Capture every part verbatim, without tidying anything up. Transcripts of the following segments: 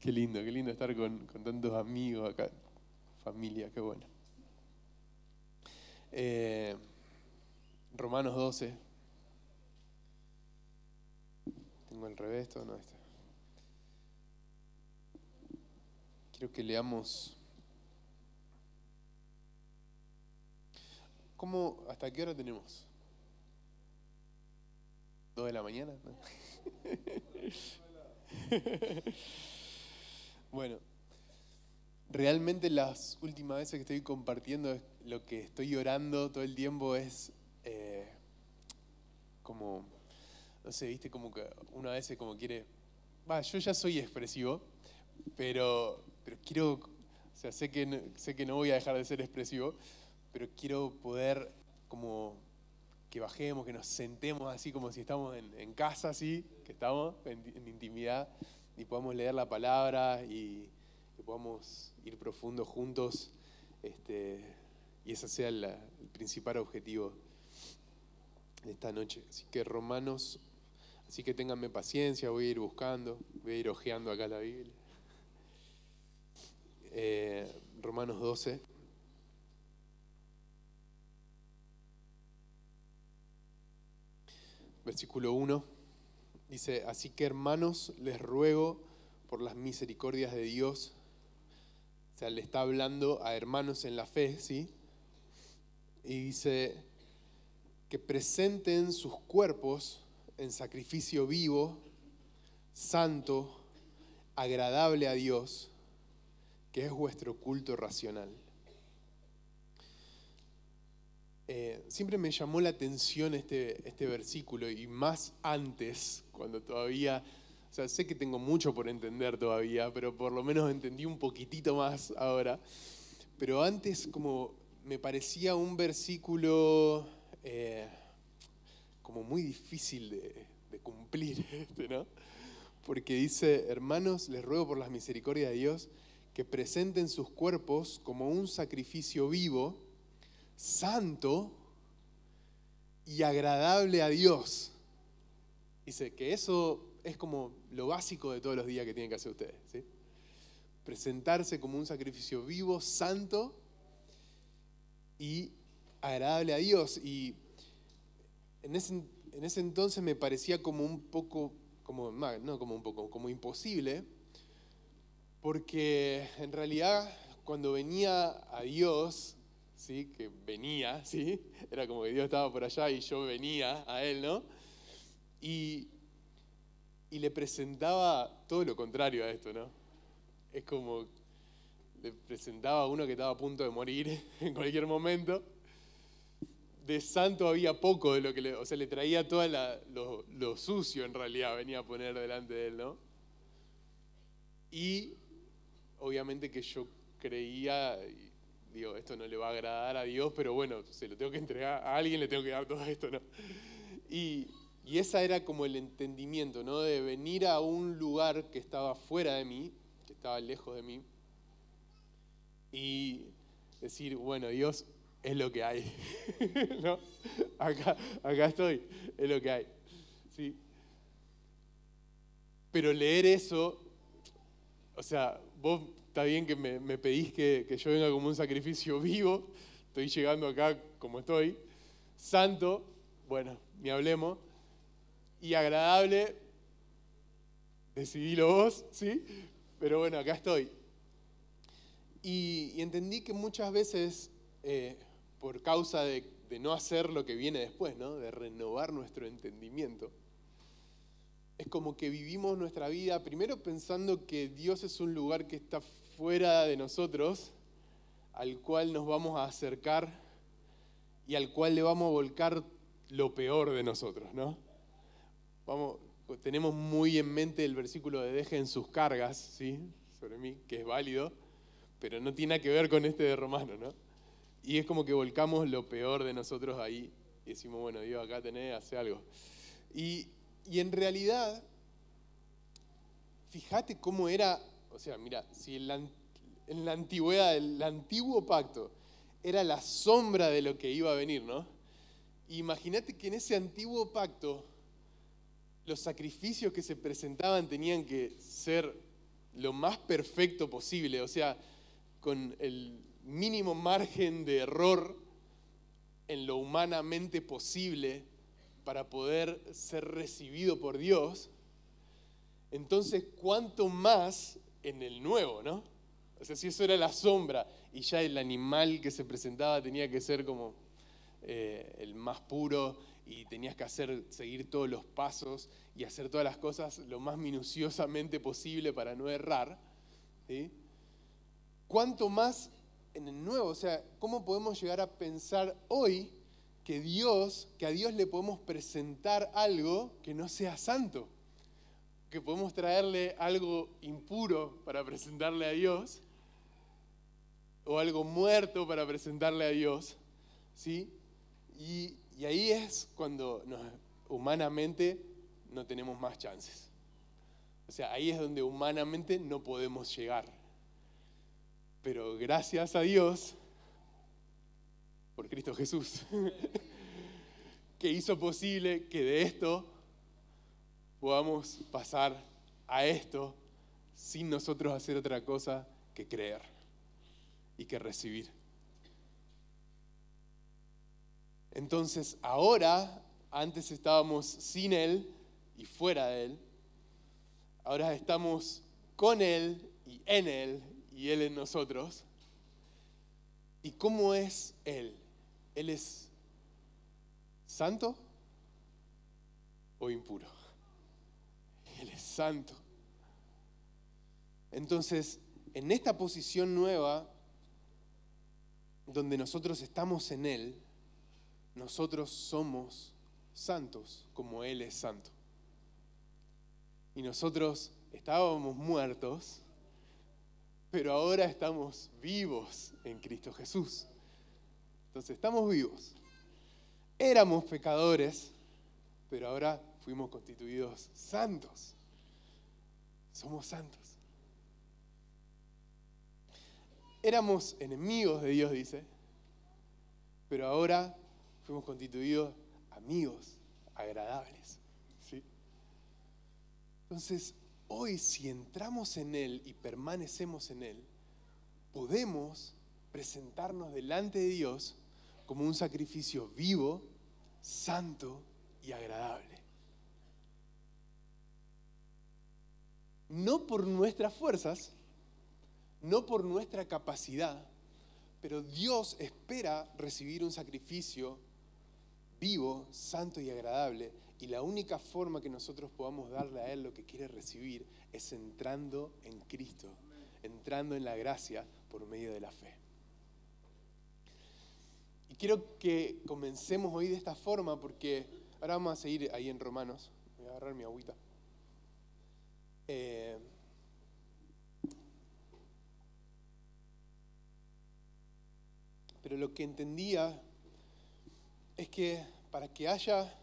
Qué lindo, qué lindo estar con, con tantos amigos acá, familia, qué bueno. Eh, Romanos doce. Tengo al revés, todo no está. Quiero que leamos. ¿Cómo, hasta qué hora tenemos? ¿Dos de la mañana? ¿No? Bueno, realmente las últimas veces que estoy compartiendo, lo que estoy orando todo el tiempo es eh, como, no sé, viste, como que una vez como quiere, va, yo ya soy expresivo, pero, pero quiero, o sea, sé que, no, sé que no voy a dejar de ser expresivo, pero quiero poder como que bajemos, que nos sentemos así como si estamos en, en casa, así, que estamos en, en intimidad, y podamos leer la palabra y, y podamos ir profundo juntos, este, y ese sea la, el principal objetivo de esta noche. Así que Romanos, así que ténganme paciencia, voy a ir buscando, voy a ir hojeando acá la Biblia. Eh, Romanos doce. Versículo uno, dice, así que hermanos, les ruego por las misericordias de Dios, o sea, le está hablando a hermanos en la fe, ¿sí? Y dice, que presenten sus cuerpos en sacrificio vivo, santo, agradable a Dios, que es vuestro culto racional. Eh, siempre me llamó la atención este, este versículo, y más antes, cuando todavía, o sea, sé que tengo mucho por entender todavía, pero por lo menos entendí un poquitito más ahora. Pero antes como me parecía un versículo eh, como muy difícil de, de cumplir, este, ¿no? Porque dice, hermanos, les ruego por las misericordias de Dios, que presenten sus cuerpos como un sacrificio vivo, santo y agradable a Dios. Dice que eso es como lo básico de todos los días que tienen que hacer ustedes, ¿sí? Presentarse como un sacrificio vivo, santo y agradable a Dios. Y en ese, en ese entonces me parecía como un poco, como, no como un poco, como imposible, porque en realidad cuando venía a Dios, ¿sí? Que venía, ¿sí? Era como que Dios estaba por allá y yo venía a Él, ¿no? Y, y le presentaba todo lo contrario a esto, ¿no? Es como, le presentaba a uno que estaba a punto de morir en cualquier momento. De santo había poco de lo que le, o sea, le traía todo lo, lo sucio en realidad, venía a poner delante de Él, ¿no? Y obviamente que yo creía, y digo, esto no le va a agradar a Dios, pero bueno, se lo tengo que entregar a alguien, le tengo que dar todo esto, ¿no? Y, y esa era como el entendimiento, ¿no? De venir a un lugar que estaba fuera de mí, que estaba lejos de mí, y decir, bueno, Dios, es lo que hay, ¿no? Acá, acá estoy, es lo que hay, ¿sí? Pero leer eso, o sea, vos está bien que me, me pedís que, que yo venga como un sacrificio vivo, estoy llegando acá como estoy, santo, bueno, ni hablemos, y agradable, decidilo vos, ¿sí? Pero bueno, acá estoy. Y, y entendí que muchas veces, eh, por causa de, de no hacer lo que viene después, ¿no? De renovar nuestro entendimiento, es como que vivimos nuestra vida primero pensando que Dios es un lugar que está fuera de nosotros, al cual nos vamos a acercar y al cual le vamos a volcar lo peor de nosotros, ¿no? Vamos, tenemos muy en mente el versículo de dejen sus cargas, ¿sí? Sobre mí, que es válido, pero no tiene nada que ver con este de Romano, ¿no? Y es como que volcamos lo peor de nosotros ahí y decimos, bueno, Dios, acá tenés, hace algo. Y, y en realidad, fíjate cómo era, o sea, mira, si en la, en la antigüedad, el antiguo pacto era la sombra de lo que iba a venir, ¿no? Imagínate que en ese antiguo pacto los sacrificios que se presentaban tenían que ser lo más perfecto posible, o sea, con el mínimo margen de error en lo humanamente posible para poder ser recibido por Dios, entonces cuánto más en el nuevo, ¿no? O sea, si eso era la sombra y ya el animal que se presentaba tenía que ser como eh, el más puro y tenías que hacer, seguir todos los pasos y hacer todas las cosas lo más minuciosamente posible para no errar, ¿sí? ¿Cuánto más en el nuevo? O sea, ¿cómo podemos llegar a pensar hoy que Dios, que a Dios le podemos presentar algo que no sea santo? Que podemos traerle algo impuro para presentarle a Dios, o algo muerto para presentarle a Dios, ¿sí? Y, y ahí es cuando nos, humanamente no tenemos más chances. O sea, ahí es donde humanamente no podemos llegar. Pero gracias a Dios, por Cristo Jesús, que hizo posible que de esto podamos pasar a esto sin nosotros hacer otra cosa que creer y que recibir. Entonces, ahora, antes estábamos sin Él y fuera de Él, ahora estamos con Él y en Él y Él en nosotros. ¿Y cómo es Él? ¿Él es santo o impuro? Él es santo. Entonces, en esta posición nueva, donde nosotros estamos en Él, nosotros somos santos como Él es santo. Y nosotros estábamos muertos, pero ahora estamos vivos en Cristo Jesús. Entonces estamos vivos. Éramos pecadores, pero ahora fuimos constituidos santos. Somos santos. Éramos enemigos de Dios, dice, pero ahora fuimos constituidos amigos agradables, ¿sí? Entonces, hoy si entramos en Él y permanecemos en Él, podemos presentarnos delante de Dios como un sacrificio vivo, santo y agradable. No por nuestras fuerzas, no por nuestra capacidad, pero Dios espera recibir un sacrificio vivo, santo y agradable. Y la única forma que nosotros podamos darle a Él lo que quiere recibir es entrando en Cristo, entrando en la gracia por medio de la fe. Y quiero que comencemos hoy de esta forma porque ahora vamos a seguir ahí en Romanos. Voy a agarrar mi agüita. Eh, pero lo que entendía es que para que haya,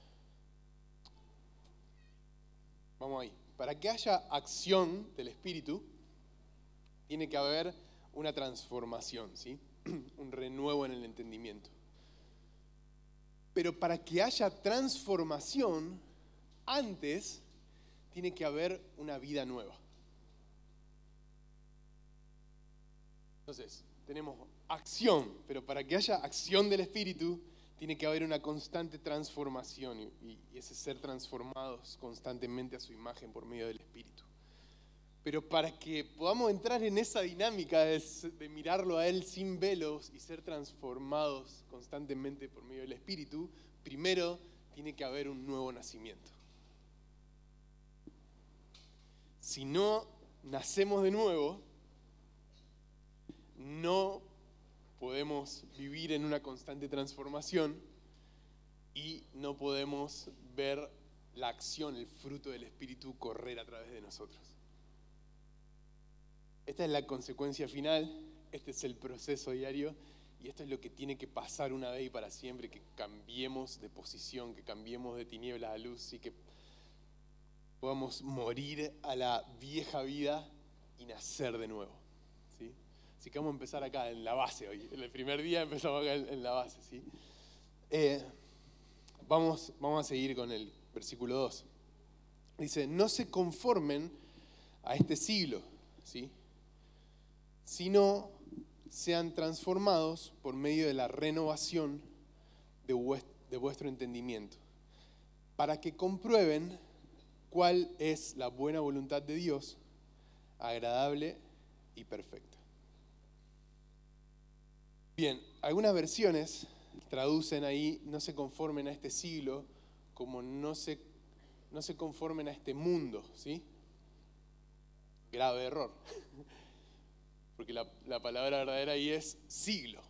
vamos ahí, para que haya acción del Espíritu, tiene que haber una transformación, ¿sí? Un renuevo en el entendimiento. Pero para que haya transformación, antes tiene que haber una vida nueva. Entonces, tenemos acción, pero para que haya acción del Espíritu, tiene que haber una constante transformación y, y ese ser transformados constantemente a su imagen por medio del Espíritu. Pero para que podamos entrar en esa dinámica de, de mirarlo a Él sin velos y ser transformados constantemente por medio del Espíritu, primero tiene que haber un nuevo nacimiento. Si no nacemos de nuevo, no podemos vivir en una constante transformación y no podemos ver la acción, el fruto del Espíritu correr a través de nosotros. Esta es la consecuencia final, este es el proceso diario y esto es lo que tiene que pasar una vez y para siempre, que cambiemos de posición, que cambiemos de tinieblas a luz y que podamos morir a la vieja vida y nacer de nuevo, ¿sí? Así que vamos a empezar acá en la base hoy. En el primer día empezamos acá en la base, ¿sí? Eh, vamos, vamos a seguir con el versículo dos. Dice, no se conformen a este siglo, ¿sí? Sino sean transformados por medio de la renovación de vuestro, de vuestro entendimiento, para que comprueben cuál es la buena voluntad de Dios, agradable y perfecta. Bien, algunas versiones traducen ahí, no se conformen a este siglo, como no se, no se conformen a este mundo, ¿sí? Grave error. Porque la, la palabra verdadera ahí es siglo.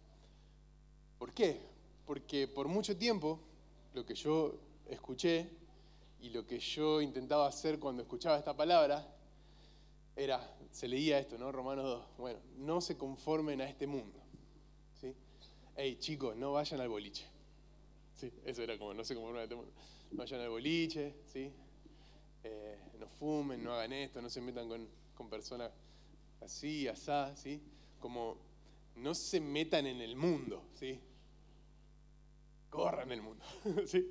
¿Por qué? Porque por mucho tiempo lo que yo escuché y lo que yo intentaba hacer cuando escuchaba esta palabra era, se leía esto, ¿no? Romanos dos. Bueno, no se conformen a este mundo. ¿Sí? Hey, chicos, no vayan al boliche. Sí, eso era como, no se conformen a este mundo. No vayan al boliche, ¿sí? Eh, no fumen, no hagan esto, no se metan con, con personas así, asá, ¿sí? Como no se metan en el mundo, ¿sí? Corran el mundo, ¿sí?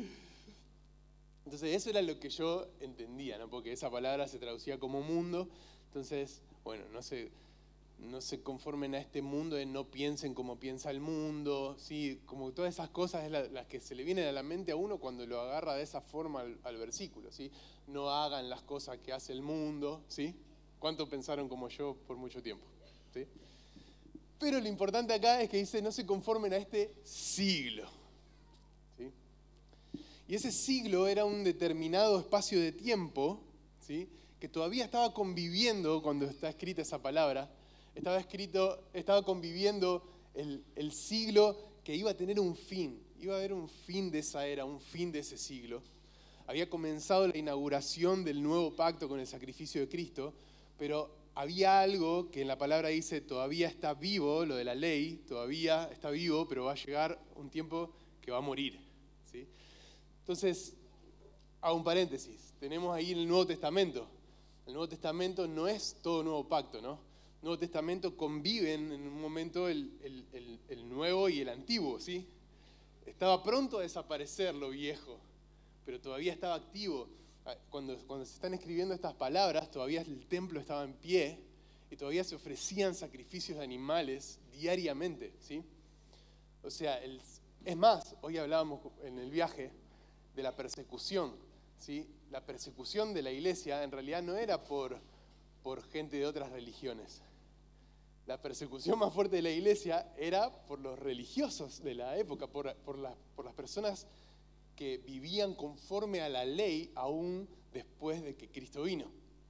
Entonces eso era lo que yo entendía, ¿no? Porque esa palabra se traducía como mundo. Entonces, bueno, no se, no se conformen a este mundo, de no piensen como piensa el mundo, ¿sí? Como todas esas cosas es la, las que se le vienen a la mente a uno cuando lo agarra de esa forma al, al versículo, ¿sí? No hagan las cosas que hace el mundo, ¿sí? ¿Cuántos pensaron como yo por mucho tiempo? ¿Sí? Pero lo importante acá es que dice, no se conformen a este siglo. ¿Sí? Y ese siglo era un determinado espacio de tiempo, ¿sí? Que todavía estaba conviviendo, cuando está escrita esa palabra, estaba, escrito, estaba conviviendo el, el siglo que iba a tener un fin. Iba a haber un fin de esa era, un fin de ese siglo. Había comenzado la inauguración del nuevo pacto con el sacrificio de Cristo, pero había algo que en la palabra dice, todavía está vivo, lo de la ley, todavía está vivo, pero va a llegar un tiempo que va a morir, ¿sí? Entonces, hago un paréntesis, tenemos ahí el Nuevo Testamento. El Nuevo Testamento no es todo nuevo pacto, ¿no? El Nuevo Testamento conviven en un momento el, el, el, el nuevo y el antiguo, ¿sí? Estaba pronto a desaparecer lo viejo, pero todavía estaba activo. Cuando, cuando se están escribiendo estas palabras, todavía el templo estaba en pie y todavía se ofrecían sacrificios de animales diariamente, ¿sí? O sea, el, es más, hoy hablábamos en el viaje de la persecución, ¿sí? La persecución de la iglesia en realidad no era por, por gente de otras religiones. La persecución más fuerte de la iglesia era por los religiosos de la época, por, por, la, por las personas que vivían conforme a la ley aún después de que Cristo vino.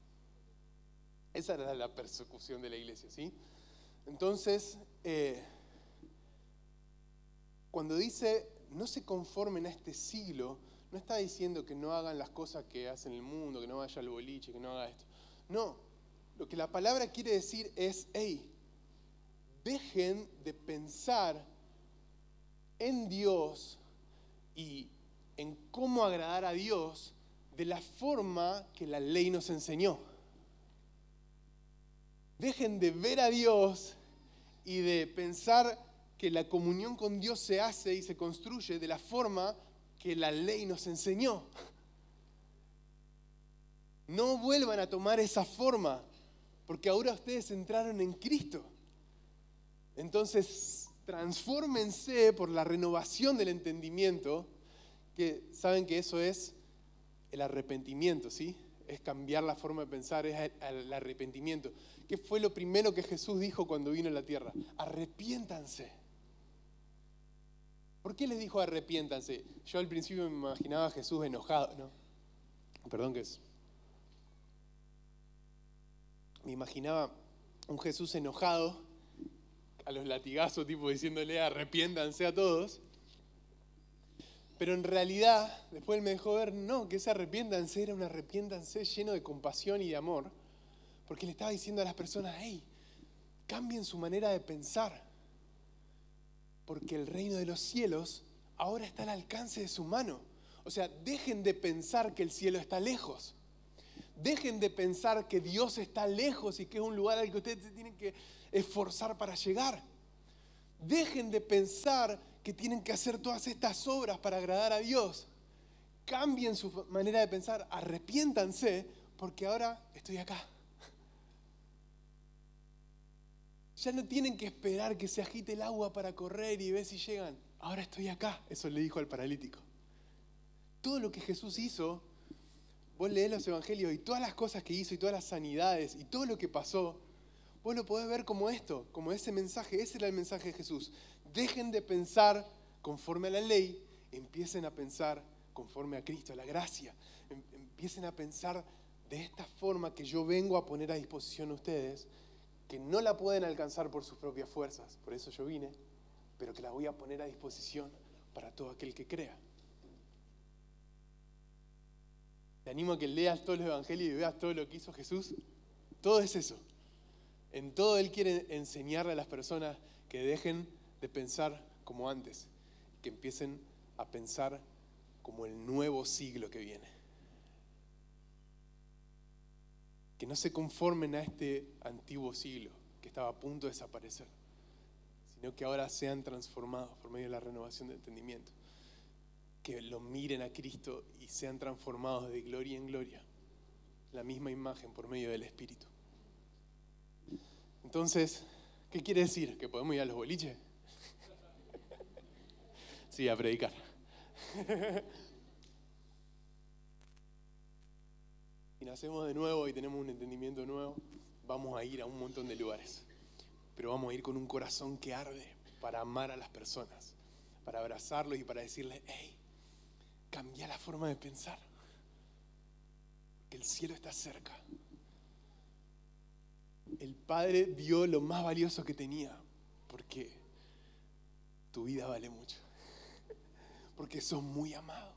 Esa era la persecución de la iglesia, ¿sí? Entonces, eh, cuando dice no se conformen a este siglo, no está diciendo que no hagan las cosas que hacen el mundo, que no vaya al boliche, que no haga esto. No, lo que la palabra quiere decir es, hey, dejen de pensar en Dios y en cómo agradar a Dios de la forma que la ley nos enseñó. Dejen de ver a Dios y de pensar que la comunión con Dios se hace y se construye de la forma que la ley nos enseñó. No vuelvan a tomar esa forma, porque ahora ustedes entraron en Cristo. Entonces, transfórmense por la renovación del entendimiento, que saben que eso es el arrepentimiento, ¿sí? Es cambiar la forma de pensar, es el arrepentimiento. ¿Qué fue lo primero que Jesús dijo cuando vino a la tierra? Arrepiéntanse. ¿Por qué les dijo arrepiéntanse? Yo al principio me imaginaba a Jesús enojado, ¿no? Perdón que es. Me imaginaba un Jesús enojado, a los latigazos, tipo diciéndole arrepiéntanse a todos. Pero en realidad, después él me dejó ver, no, que ese arrepiéntanse era un arrepiéntanse lleno de compasión y de amor, porque le estaba diciendo a las personas, hey, cambien su manera de pensar, porque el reino de los cielos ahora está al alcance de su mano. O sea, dejen de pensar que el cielo está lejos. Dejen de pensar que Dios está lejos y que es un lugar al que ustedes se tienen que esforzar para llegar. Dejen de pensar que tienen que hacer todas estas obras para agradar a Dios. Cambien su manera de pensar, arrepiéntanse, porque ahora estoy acá. Ya no tienen que esperar que se agite el agua para correr y ver si llegan. Ahora estoy acá. Eso le dijo al paralítico. Todo lo que Jesús hizo, vos leés los evangelios y todas las cosas que hizo y todas las sanidades y todo lo que pasó, vos lo podés ver como esto, como ese mensaje. Ese era el mensaje de Jesús. Dejen de pensar conforme a la ley, empiecen a pensar conforme a Cristo, a la gracia. Empiecen a pensar de esta forma que yo vengo a poner a disposición a ustedes, que no la pueden alcanzar por sus propias fuerzas, por eso yo vine, pero que la voy a poner a disposición para todo aquel que crea. Te animo a que leas todos los evangelios y veas todo lo que hizo Jesús. Todo es eso. En todo Él quiere enseñarle a las personas que dejen de pensar como antes, que empiecen a pensar como el nuevo siglo que viene. Que no se conformen a este antiguo siglo que estaba a punto de desaparecer, sino que ahora sean transformados por medio de la renovación del entendimiento. Que lo miren a Cristo y sean transformados de gloria en gloria, la misma imagen por medio del Espíritu. Entonces, ¿qué quiere decir? ¿Que podemos ir a los boliches? Sí, a predicar. Si nacemos de nuevo y tenemos un entendimiento nuevo, vamos a ir a un montón de lugares. Pero vamos a ir con un corazón que arde para amar a las personas, para abrazarlos y para decirles, hey, cambia la forma de pensar, que el cielo está cerca. El Padre dio lo más valioso que tenía, porque tu vida vale mucho, porque sos muy amado.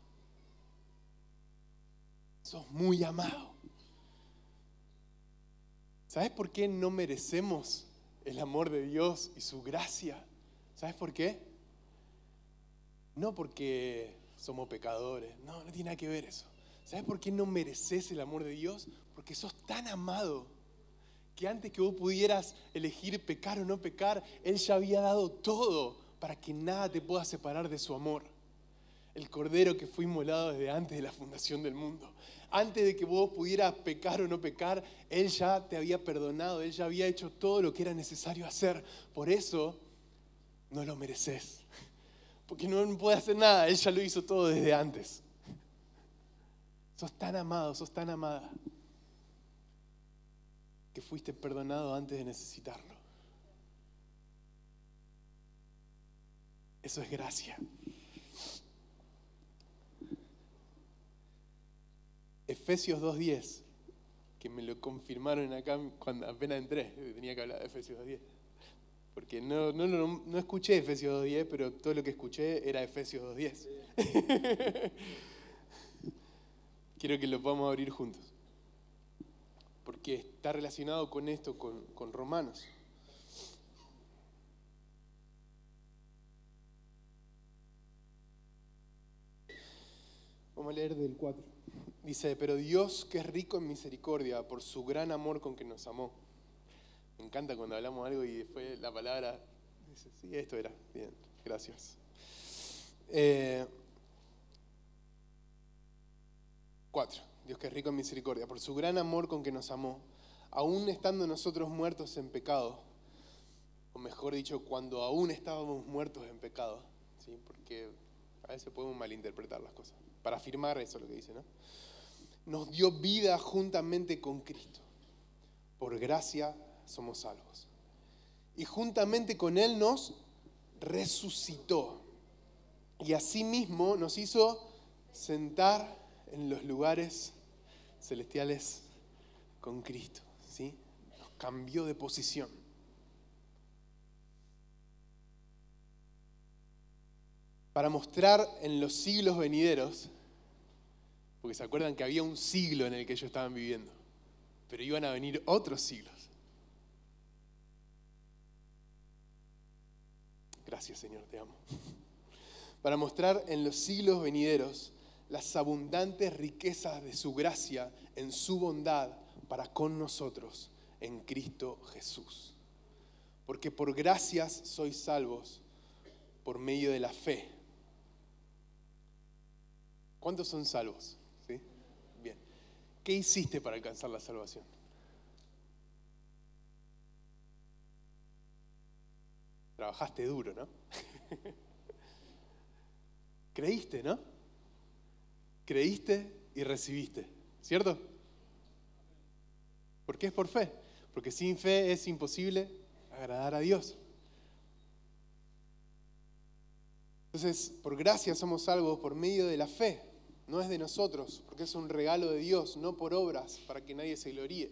Sos muy amado. ¿Sabes por qué no merecemos el amor de Dios y su gracia? ¿Sabes por qué? No porque somos pecadores, no, no tiene nada que ver eso. ¿Sabes por qué no mereces el amor de Dios? Porque sos tan amado que antes que vos pudieras elegir pecar o no pecar, Él ya había dado todo para que nada te pueda separar de su amor. El cordero que fue inmolado desde antes de la fundación del mundo. Antes de que vos pudieras pecar o no pecar, Él ya te había perdonado, Él ya había hecho todo lo que era necesario hacer. Por eso no lo mereces. Porque no puede hacer nada, Él ya lo hizo todo desde antes. Sos tan amado, sos tan amada, que fuiste perdonado antes de necesitarlo. Eso es gracia. Efesios dos diez, que me lo confirmaron acá cuando apenas entré, tenía que hablar de Efesios dos diez. Porque no, no, no, no escuché Efesios dos diez, pero todo lo que escuché era Efesios dos diez. Quiero que lo podamos abrir juntos, porque está relacionado con esto, con, con Romanos. Vamos a leer del cuatro. Dice, pero Dios, que es rico en misericordia, por su gran amor con que nos amó. Me encanta cuando hablamos algo y después la palabra dice, sí, esto era. Bien, gracias. Eh, cuatro. Dios, que es rico en misericordia, por su gran amor con que nos amó, aún estando nosotros muertos en pecado, o mejor dicho, cuando aún estábamos muertos en pecado, ¿sí? Porque a veces podemos malinterpretar las cosas. Para afirmar eso lo que dice, ¿no? Nos dio vida juntamente con Cristo. Por gracia somos salvos. Y juntamente con Él nos resucitó. Y asimismo nos hizo sentar en los lugares celestiales con Cristo, ¿sí? Nos cambió de posición. Para mostrar en los siglos venideros, porque se acuerdan que había un siglo en el que ellos estaban viviendo, pero iban a venir otros siglos. Gracias, Señor, te amo. Para mostrar en los siglos venideros las abundantes riquezas de su gracia en su bondad para con nosotros en Cristo Jesús. Porque por gracias sois salvos por medio de la fe. ¿Cuántos son salvos? ¿Sí? Bien. ¿qué hiciste para alcanzar la salvación? Trabajaste duro, ¿no? Creíste, ¿no? Creíste y recibiste, ¿cierto? ¿Por qué es por fe? Porque sin fe es imposible agradar a Dios. Entonces, por gracia somos salvos por medio de la fe. No es de nosotros, porque es un regalo de Dios, no por obras, para que nadie se gloríe.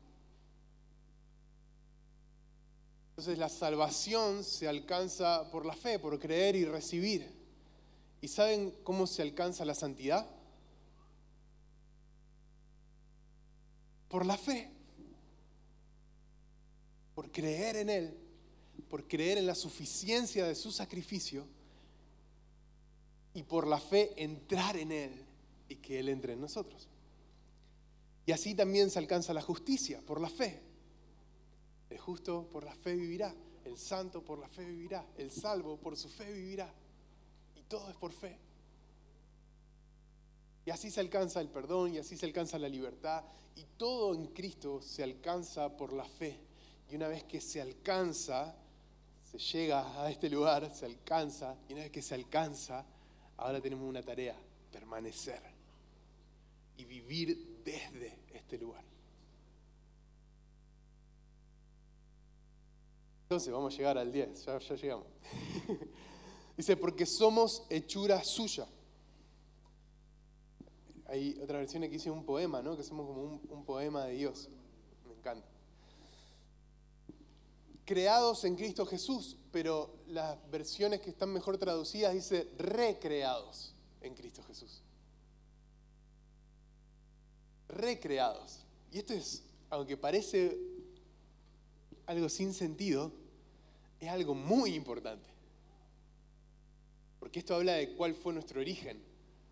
Entonces, la salvación se alcanza por la fe, por creer y recibir. ¿Y saben cómo se alcanza la santidad? Por la fe. Por creer en Él, por creer en la suficiencia de su sacrificio y por la fe entrar en Él y que Él entre en nosotros. Y así también se alcanza la justicia, por la fe. El justo por la fe vivirá, el santo por la fe vivirá, el salvo por su fe vivirá. Y todo es por fe. Y así se alcanza el perdón, y así se alcanza la libertad, y todo en Cristo se alcanza por la fe. Y una vez que se alcanza, se llega a este lugar, se alcanza, y una vez que se alcanza, ahora tenemos una tarea: permanecer y vivir desde este lugar. Entonces vamos a llegar al diez, ya, ya llegamos. Dice, porque somos hechura suya. Hay otra versión que dice un poema, ¿no? Que somos como un, un poema de Dios. Me encanta. Creados en Cristo Jesús, pero las versiones que están mejor traducidas dice recreados en Cristo Jesús. Recreados. Y esto es, aunque parece algo sin sentido, es algo muy importante. Porque esto habla de cuál fue nuestro origen.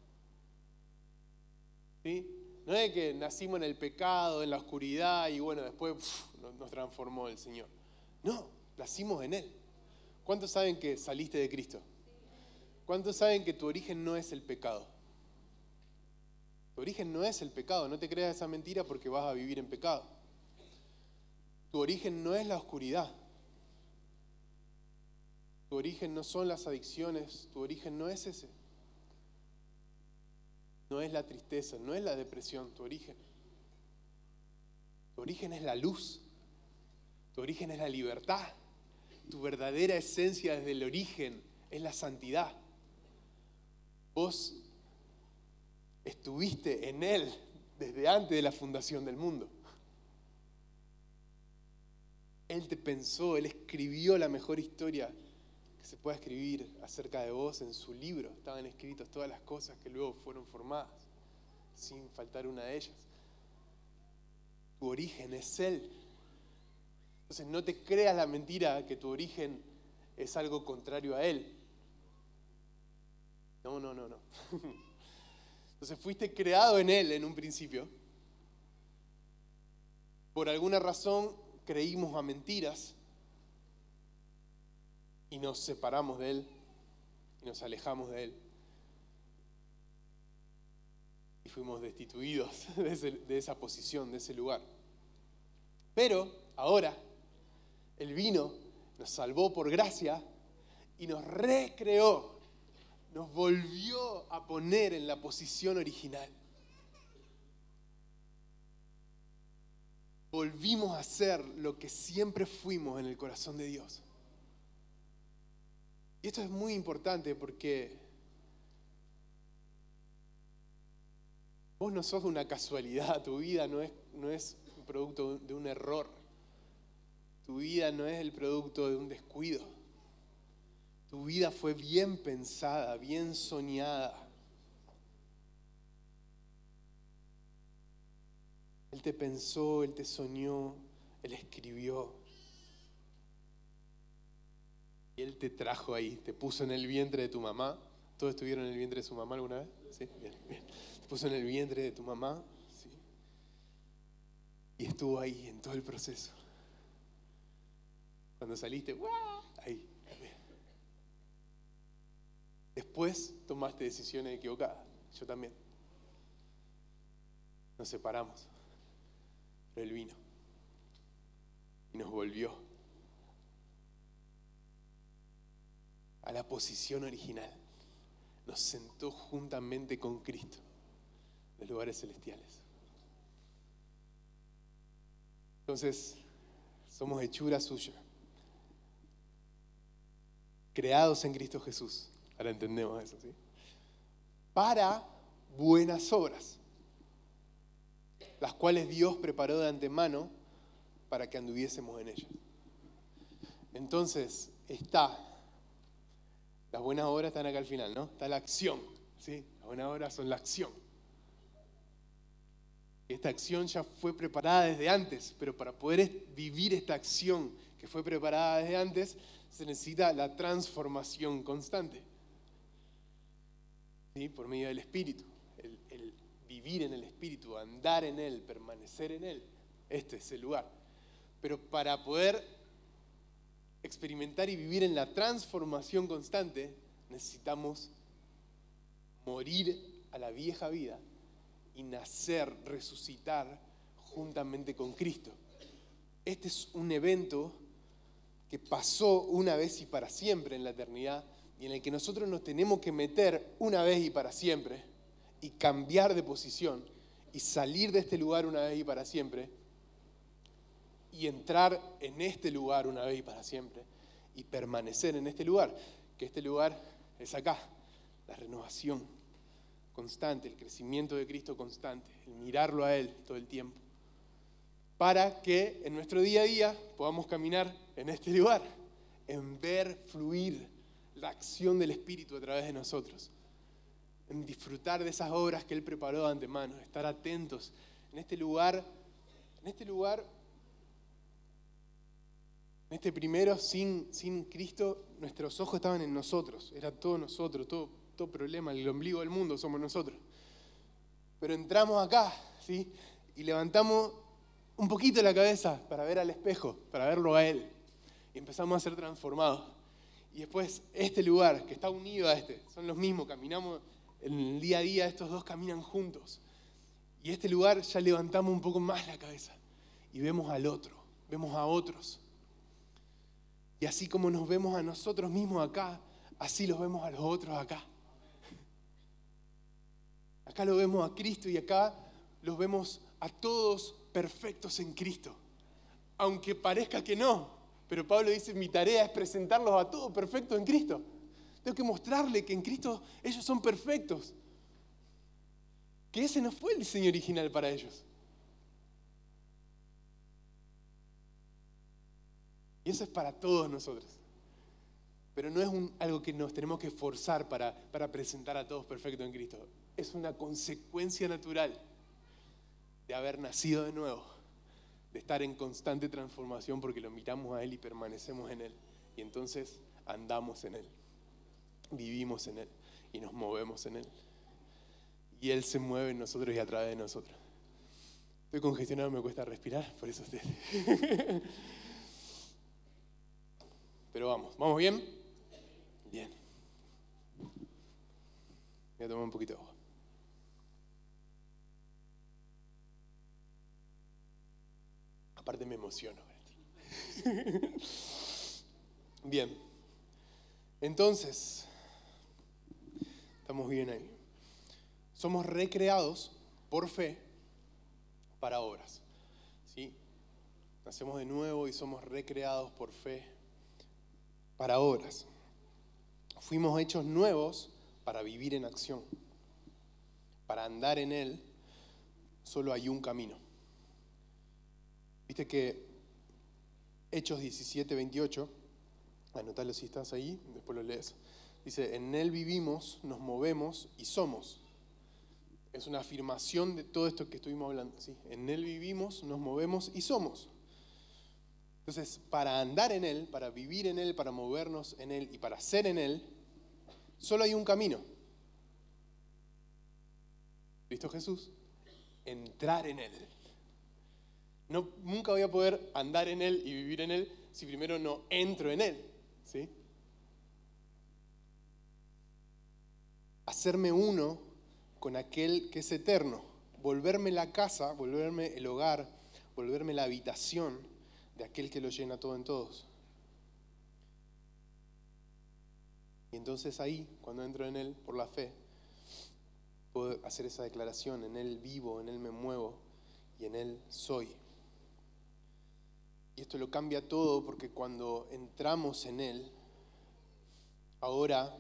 ¿Sí? No es que nacimos en el pecado, en la oscuridad y bueno, después uf, nos transformó el Señor. No, nacimos en Él. ¿Cuántos saben que saliste de Cristo? ¿Cuántos saben que tu origen no es el pecado? Tu origen no es el pecado, no te creas esa mentira porque vas a vivir en pecado. Tu origen no es la oscuridad. Tu origen no son las adicciones, tu origen no es ese. No es la tristeza, no es la depresión, tu origen. Tu origen es la luz. Tu origen es la libertad. Tu verdadera esencia desde el origen es la santidad. Vos estuviste en Él desde antes de la fundación del mundo. Él te pensó, Él escribió la mejor historia que se pueda escribir acerca de vos en su libro. Estaban escritas todas las cosas que luego fueron formadas, sin faltar una de ellas. Tu origen es Él. Entonces no te creas la mentira que tu origen es algo contrario a Él. No, no, no, no. Entonces fuiste creado en Él en un principio. Por alguna razón creímos a mentiras y nos separamos de Él y nos alejamos de Él. Y fuimos destituidos de, ese, de esa posición, de ese lugar. Pero ahora Él vino, nos salvó por gracia y nos recreó, nos volvió a poner en la posición original. Volvimos a ser lo que siempre fuimos en el corazón de Dios. Y esto es muy importante porque vos no sos una casualidad, tu vida no es, no es un producto de un error. Tu vida no es el producto de un descuido. Tu vida fue bien pensada, bien soñada. Él te pensó, Él te soñó, Él escribió. Y Él te trajo ahí, te puso en el vientre de tu mamá. ¿Todos estuvieron en el vientre de su mamá alguna vez? Sí, bien, bien. Te puso en el vientre de tu mamá, sí. Y estuvo ahí en todo el proceso. Cuando saliste, ¡guau! Ahí. Después tomaste decisiones equivocadas. Yo también. nos separamos. Pero Él vino y nos volvió a la posición original. Nos sentó juntamente con Cristo en los lugares celestiales. Entonces, somos hechura suya, creados en Cristo Jesús. Ahora entendemos eso, ¿sí? Para buenas obras, las cuales Dios preparó de antemano para que anduviésemos en ellas. Entonces, está, las buenas obras están acá al final, ¿no? Está la acción, ¿sí? Las buenas obras son la acción. Esta acción ya fue preparada desde antes, pero para poder vivir esta acción que fue preparada desde antes, se necesita la transformación constante, ¿sí? Por medio del Espíritu, el, el vivir en el Espíritu, andar en Él, permanecer en Él. Este es el lugar. Pero para poder experimentar y vivir en la transformación constante, necesitamos morir a la vieja vida y nacer, resucitar juntamente con Cristo. Este es un evento que pasó una vez y para siempre en la eternidad y en el que nosotros nos tenemos que meter una vez y para siempre y cambiar de posición y salir de este lugar una vez y para siempre y entrar en este lugar una vez y para siempre y permanecer en este lugar, que este lugar es acá, la renovación constante, el crecimiento de Cristo constante, el mirarlo a Él todo el tiempo, para que en nuestro día a día podamos caminar en este lugar, en ver fluir la acción del Espíritu a través de nosotros, en disfrutar de esas obras que Él preparó de antemano, estar atentos en este lugar, en este lugar, en este primero sin, sin Cristo, nuestros ojos estaban en nosotros, era todo nosotros, todo Todo problema, el ombligo del mundo somos nosotros. Pero entramos acá, ¿sí? Y levantamos un poquito la cabeza para ver al espejo, para verlo a Él. Y empezamos a ser transformados. Y después este lugar que está unido a este, son los mismos, caminamos en el día a día, estos dos caminan juntos. Y este lugar ya levantamos un poco más la cabeza y vemos al otro, vemos a otros. Y así como nos vemos a nosotros mismos acá, así los vemos a los otros acá. Acá lo vemos a Cristo y acá los vemos a todos perfectos en Cristo. Aunque parezca que no, pero Pablo dice, mi tarea es presentarlos a todos perfectos en Cristo. Tengo que mostrarle que en Cristo ellos son perfectos. Que ese no fue el diseño original para ellos. Y eso es para todos nosotros. Pero no es un, algo que nos tenemos que esforzar para, para presentar a todos perfectos en Cristo. Es una consecuencia natural de haber nacido de nuevo, de estar en constante transformación porque lo miramos a Él y permanecemos en Él. Y entonces andamos en Él, vivimos en Él y nos movemos en Él. Y Él se mueve en nosotros y a través de nosotros. Estoy congestionado, me cuesta respirar, por eso estoy. Pero vamos, ¿vamos bien? Bien. Voy a tomar un poquito de agua. Aparte me emociono. Bien. Entonces, estamos bien ahí. Somos recreados por fe para obras. ¿Sí? Nacemos de nuevo y somos recreados por fe para obras. Fuimos hechos nuevos para vivir en acción. Para andar en Él, solo hay un camino. Viste que Hechos diecisiete, veintiocho, anotalo si estás ahí, después lo lees. Dice, en Él vivimos, nos movemos y somos. Es una afirmación de todo esto que estuvimos hablando. ¿Sí? En Él vivimos, nos movemos y somos. Entonces, para andar en Él, para vivir en Él, para movernos en Él y para ser en Él, solo hay un camino. ¿Cristo Jesús? Entrar en Él. No, nunca voy a poder andar en Él y vivir en Él si primero no entro en Él. ¿Sí? Hacerme uno con aquel que es eterno, volverme la casa, volverme el hogar, volverme la habitación de aquel que lo llena todo en todos. Y entonces ahí, cuando entro en Él por la fe, puedo hacer esa declaración: en Él vivo, en Él me muevo y en Él soy. Y esto lo cambia todo, porque cuando entramos en Él, ahora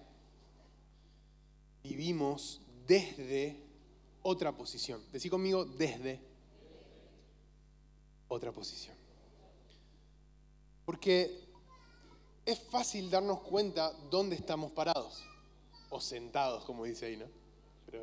vivimos desde otra posición. Decí conmigo: desde otra posición. Porque es fácil darnos cuenta dónde estamos parados, o sentados, como dice ahí, ¿no? Pero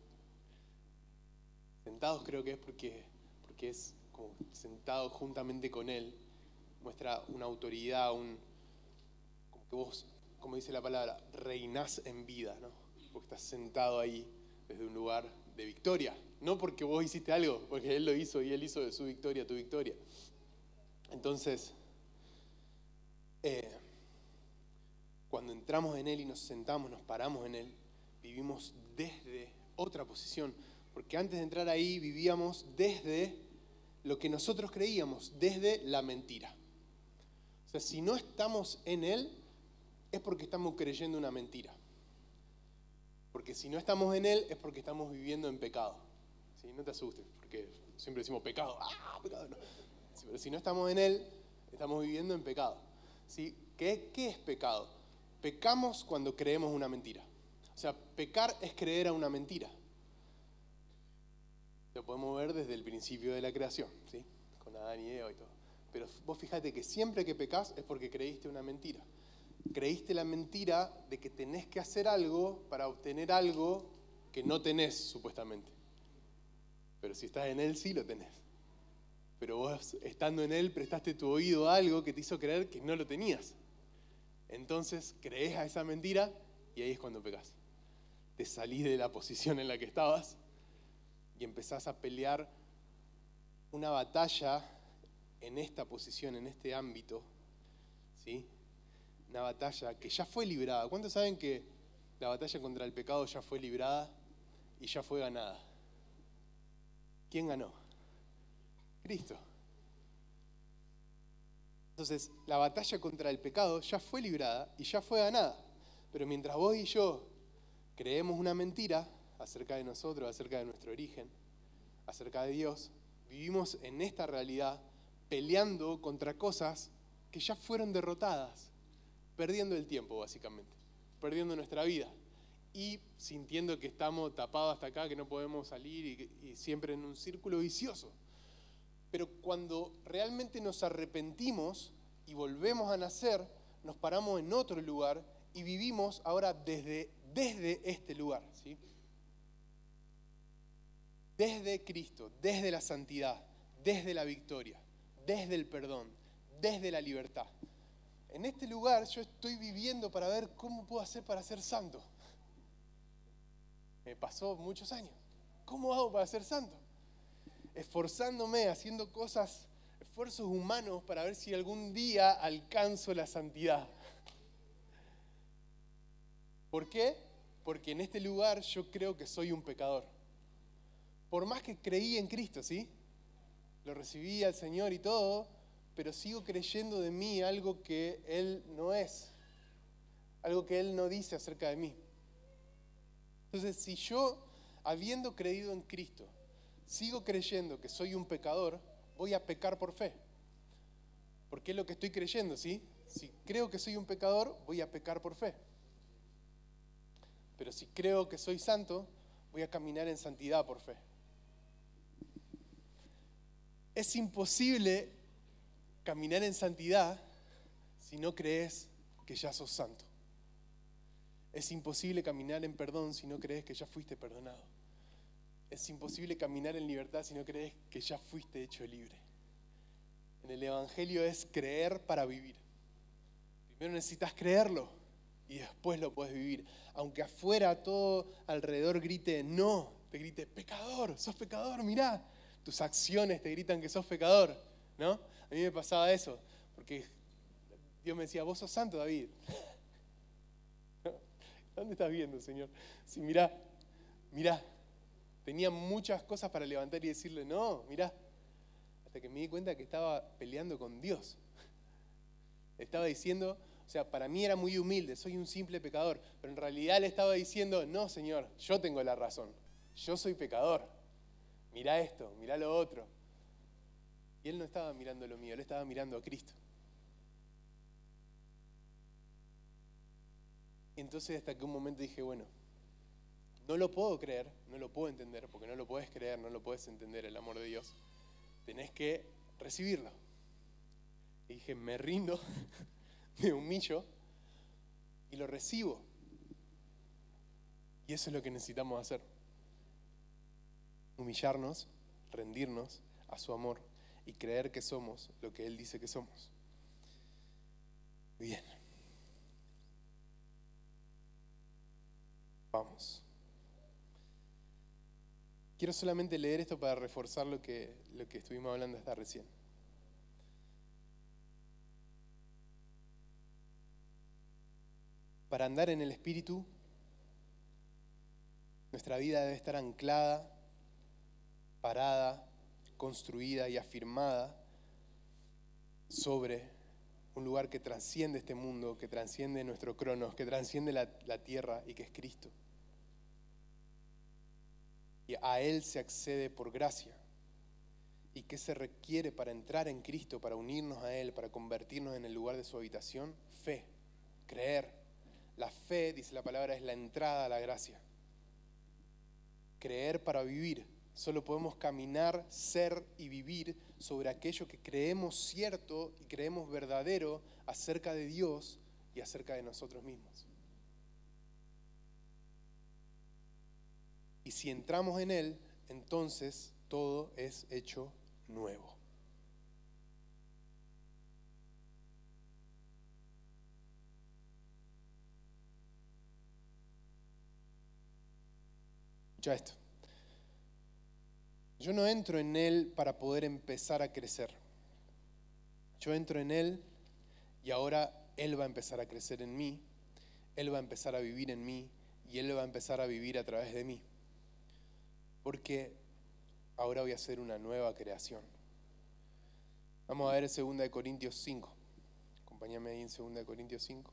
sentados creo que es porque, porque es como sentado juntamente con Él, muestra una autoridad, un, como que vos, como dice la palabra, reinás en vida, ¿no? Porque estás sentado ahí desde un lugar de victoria, no porque vos hiciste algo, porque Él lo hizo y Él hizo de su victoria tu victoria. Entonces, eh, cuando entramos en Él y nos sentamos, nos paramos en Él, vivimos desde otra posición, porque antes de entrar ahí vivíamos desde lo que nosotros creíamos, desde la mentira. O sea, si no estamos en Él, es porque estamos creyendo una mentira. Porque si no estamos en Él, es porque estamos viviendo en pecado. ¿Sí? No te asustes, porque siempre decimos pecado. ¡Ah, pecado! No. Sí, pero si no estamos en Él, estamos viviendo en pecado. ¿Sí? ¿Qué, qué es pecado? Pecamos cuando creemos una mentira. O sea, pecar es creer a una mentira. Lo podemos ver desde el principio de la creación, ¿sí? Con Adán y Eva y todo. Pero vos fíjate que siempre que pecás es porque creíste una mentira. Creíste la mentira de que tenés que hacer algo para obtener algo que no tenés, supuestamente. Pero si estás en Él, sí lo tenés. Pero vos, estando en Él, prestaste tu oído a algo que te hizo creer que no lo tenías. Entonces, creés a esa mentira y ahí es cuando pecás. Te salís de la posición en la que estabas y empezás a pelear una batalla en esta posición, en este ámbito, ¿sí? Una batalla que ya fue librada. ¿Cuántos saben que la batalla contra el pecado ya fue librada y ya fue ganada? ¿Quién ganó? Cristo. Entonces, la batalla contra el pecado ya fue librada y ya fue ganada. Pero mientras vos y yo creemos una mentira acerca de nosotros, acerca de nuestro origen, acerca de Dios, vivimos en esta realidad peleando contra cosas que ya fueron derrotadas, perdiendo el tiempo básicamente, perdiendo nuestra vida y sintiendo que estamos tapados hasta acá, que no podemos salir y, y siempre en un círculo vicioso. Pero cuando realmente nos arrepentimos y volvemos a nacer, nos paramos en otro lugar y vivimos ahora desde, desde este lugar, ¿sí? Desde Cristo, desde la santidad, desde la victoria, desde el perdón, desde la libertad. En este lugar yo estoy viviendo para ver cómo puedo hacer para ser santo. Me pasó muchos años. ¿Cómo hago para ser santo? Esforzándome, haciendo cosas, esfuerzos humanos para ver si algún día alcanzo la santidad. ¿Por qué? Porque en este lugar yo creo que soy un pecador. Por más que creí en Cristo, ¿sí? Lo recibí al Señor y todo, pero sigo creyendo de mí algo que Él no es, algo que Él no dice acerca de mí. Entonces, si yo, habiendo creído en Cristo, sigo creyendo que soy un pecador, voy a pecar por fe. Porque es lo que estoy creyendo, ¿sí? Si creo que soy un pecador, voy a pecar por fe. Pero si creo que soy santo, voy a caminar en santidad por fe. Es imposible caminar en santidad si no crees que ya sos santo. Es imposible caminar en perdón si no crees que ya fuiste perdonado. Es imposible caminar en libertad si no crees que ya fuiste hecho libre. En el Evangelio es creer para vivir. Primero necesitas creerlo y después lo puedes vivir. Aunque afuera todo alrededor grite no, te grite pecador, sos pecador, mirá. Tus acciones te gritan que sos pecador, ¿no? A mí me pasaba eso, porque Dios me decía, vos sos santo, David. ¿Dónde estás viendo, Señor? Sí, mirá, mirá. Tenía muchas cosas para levantar y decirle, no, mirá. Hasta que me di cuenta que estaba peleando con Dios. Estaba diciendo, o sea, para mí era muy humilde, soy un simple pecador. Pero en realidad le estaba diciendo, no, Señor, yo tengo la razón. Yo soy pecador. Mirá esto, mirá lo otro. Y él no estaba mirando lo mío, él estaba mirando a Cristo. Y entonces hasta que un momento dije, bueno, no lo puedo creer, no lo puedo entender, porque no lo puedes creer, no lo puedes entender el amor de Dios. Tenés que recibirlo. Y dije, me rindo, me humillo y lo recibo. Y eso es lo que necesitamos hacer. Humillarnos, rendirnos a su amor y creer que somos lo que Él dice que somos. Bien. Vamos. Quiero solamente leer esto para reforzar lo que, lo que estuvimos hablando hasta recién. Para andar en el Espíritu, nuestra vida debe estar anclada, parada, construida y afirmada sobre un lugar que trasciende este mundo, que trasciende nuestro cronos, que trasciende la, la tierra y que es Cristo. Y a Él se accede por gracia. ¿Y qué se requiere para entrar en Cristo, para unirnos a Él, para convertirnos en el lugar de su habitación? Fe, creer. La fe, dice la palabra, es la entrada a la gracia. Creer para vivir. Solo podemos caminar, ser y vivir sobre aquello que creemos cierto y creemos verdadero acerca de Dios y acerca de nosotros mismos. Y si entramos en Él, entonces todo es hecho nuevo. Escucha esto. Yo no entro en Él para poder empezar a crecer. Yo entro en Él y ahora Él va a empezar a crecer en mí, Él va a empezar a vivir en mí y Él va a empezar a vivir a través de mí. Porque ahora voy a hacer una nueva creación. Vamos a ver segunda de Corintios cinco. Acompáñame ahí en segunda de Corintios cinco.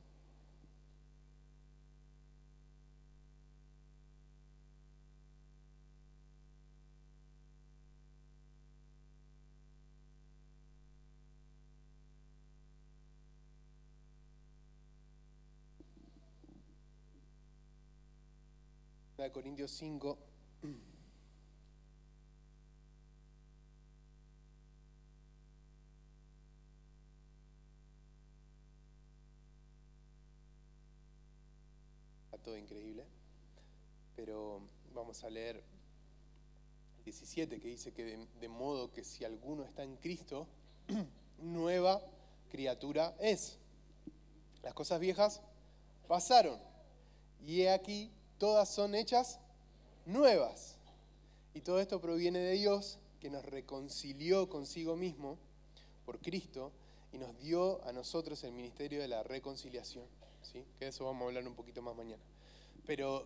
segunda de Corintios cinco. Todo increíble, pero vamos a leer el diecisiete, que dice que de, de modo que si alguno está en Cristo, nueva criatura es. Las cosas viejas pasaron y he aquí todas son hechas nuevas. Y todo esto proviene de Dios, que nos reconcilió consigo mismo por Cristo y nos dio a nosotros el ministerio de la reconciliación. ¿Sí? Que de eso vamos a hablar un poquito más mañana. Pero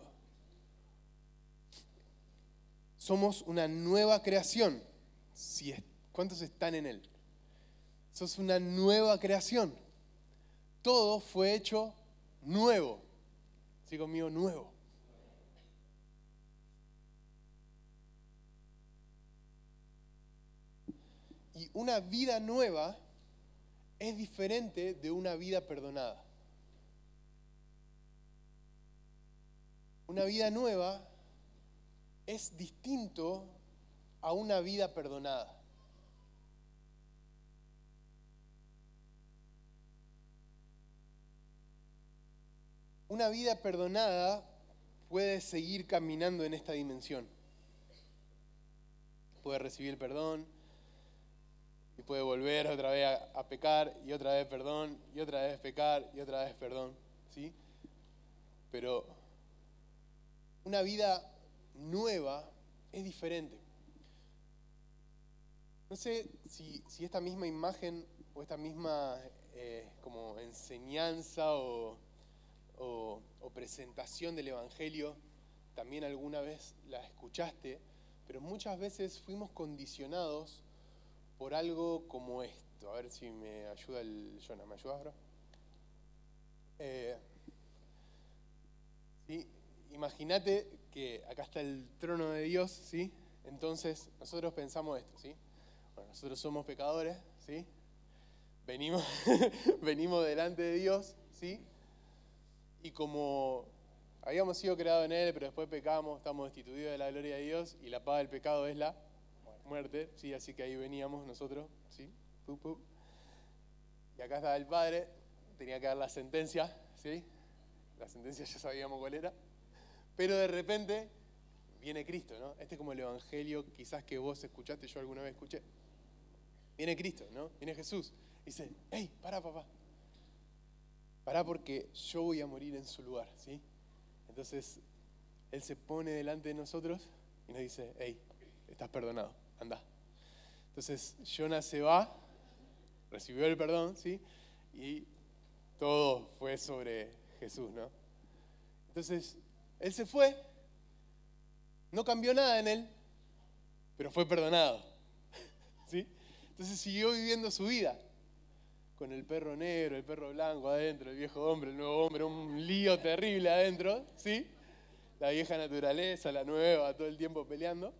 somos una nueva creación. Si es, ¿cuántos están en Él? Sos una nueva creación. Todo fue hecho nuevo. ¿Sí conmigo? Nuevo. Y una vida nueva es diferente de una vida perdonada. Una vida nueva es distinto a una vida perdonada. Una vida perdonada puede seguir caminando en esta dimensión. Puede recibir perdón y puede volver otra vez a, a pecar y otra vez perdón y otra vez pecar y otra vez perdón, ¿sí? Pero una vida nueva es diferente. No sé si, si esta misma imagen o esta misma eh, como enseñanza o, o, o presentación del Evangelio también alguna vez la escuchaste, pero muchas veces fuimos condicionados por algo como esto. A ver si me ayuda el Jonah. ¿Me ayudas, bro? Eh, ¿sí? Imagínate que acá está el trono de Dios, ¿sí? Entonces nosotros pensamos esto, ¿sí? Bueno, nosotros somos pecadores, ¿sí? Venimos, venimos delante de Dios, ¿sí? Y como habíamos sido creados en Él, pero después pecamos, estamos destituidos de la gloria de Dios, y la paga del pecado es la muerte, ¿sí? Así que ahí veníamos nosotros, ¿sí? Pup, pup. Y acá estaba el Padre, tenía que dar la sentencia, ¿sí? La sentencia ya sabíamos cuál era. Pero de repente viene Cristo, ¿no? Este es como el evangelio quizás que vos escuchaste, yo alguna vez escuché. Viene Cristo, ¿no? Viene Jesús. Y dice, hey, pará, papá. Pará porque yo voy a morir en su lugar, ¿sí? Entonces, Él se pone delante de nosotros y nos dice, hey, estás perdonado, anda. Entonces, Jonah se va, recibió el perdón, ¿sí? Y todo fue sobre Jesús, ¿no? Entonces, Él se fue, no cambió nada en Él, pero fue perdonado, ¿sí? Entonces siguió viviendo su vida, con el perro negro, el perro blanco adentro, el viejo hombre, el nuevo hombre, un lío terrible adentro, ¿sí? La vieja naturaleza, la nueva, todo el tiempo peleando.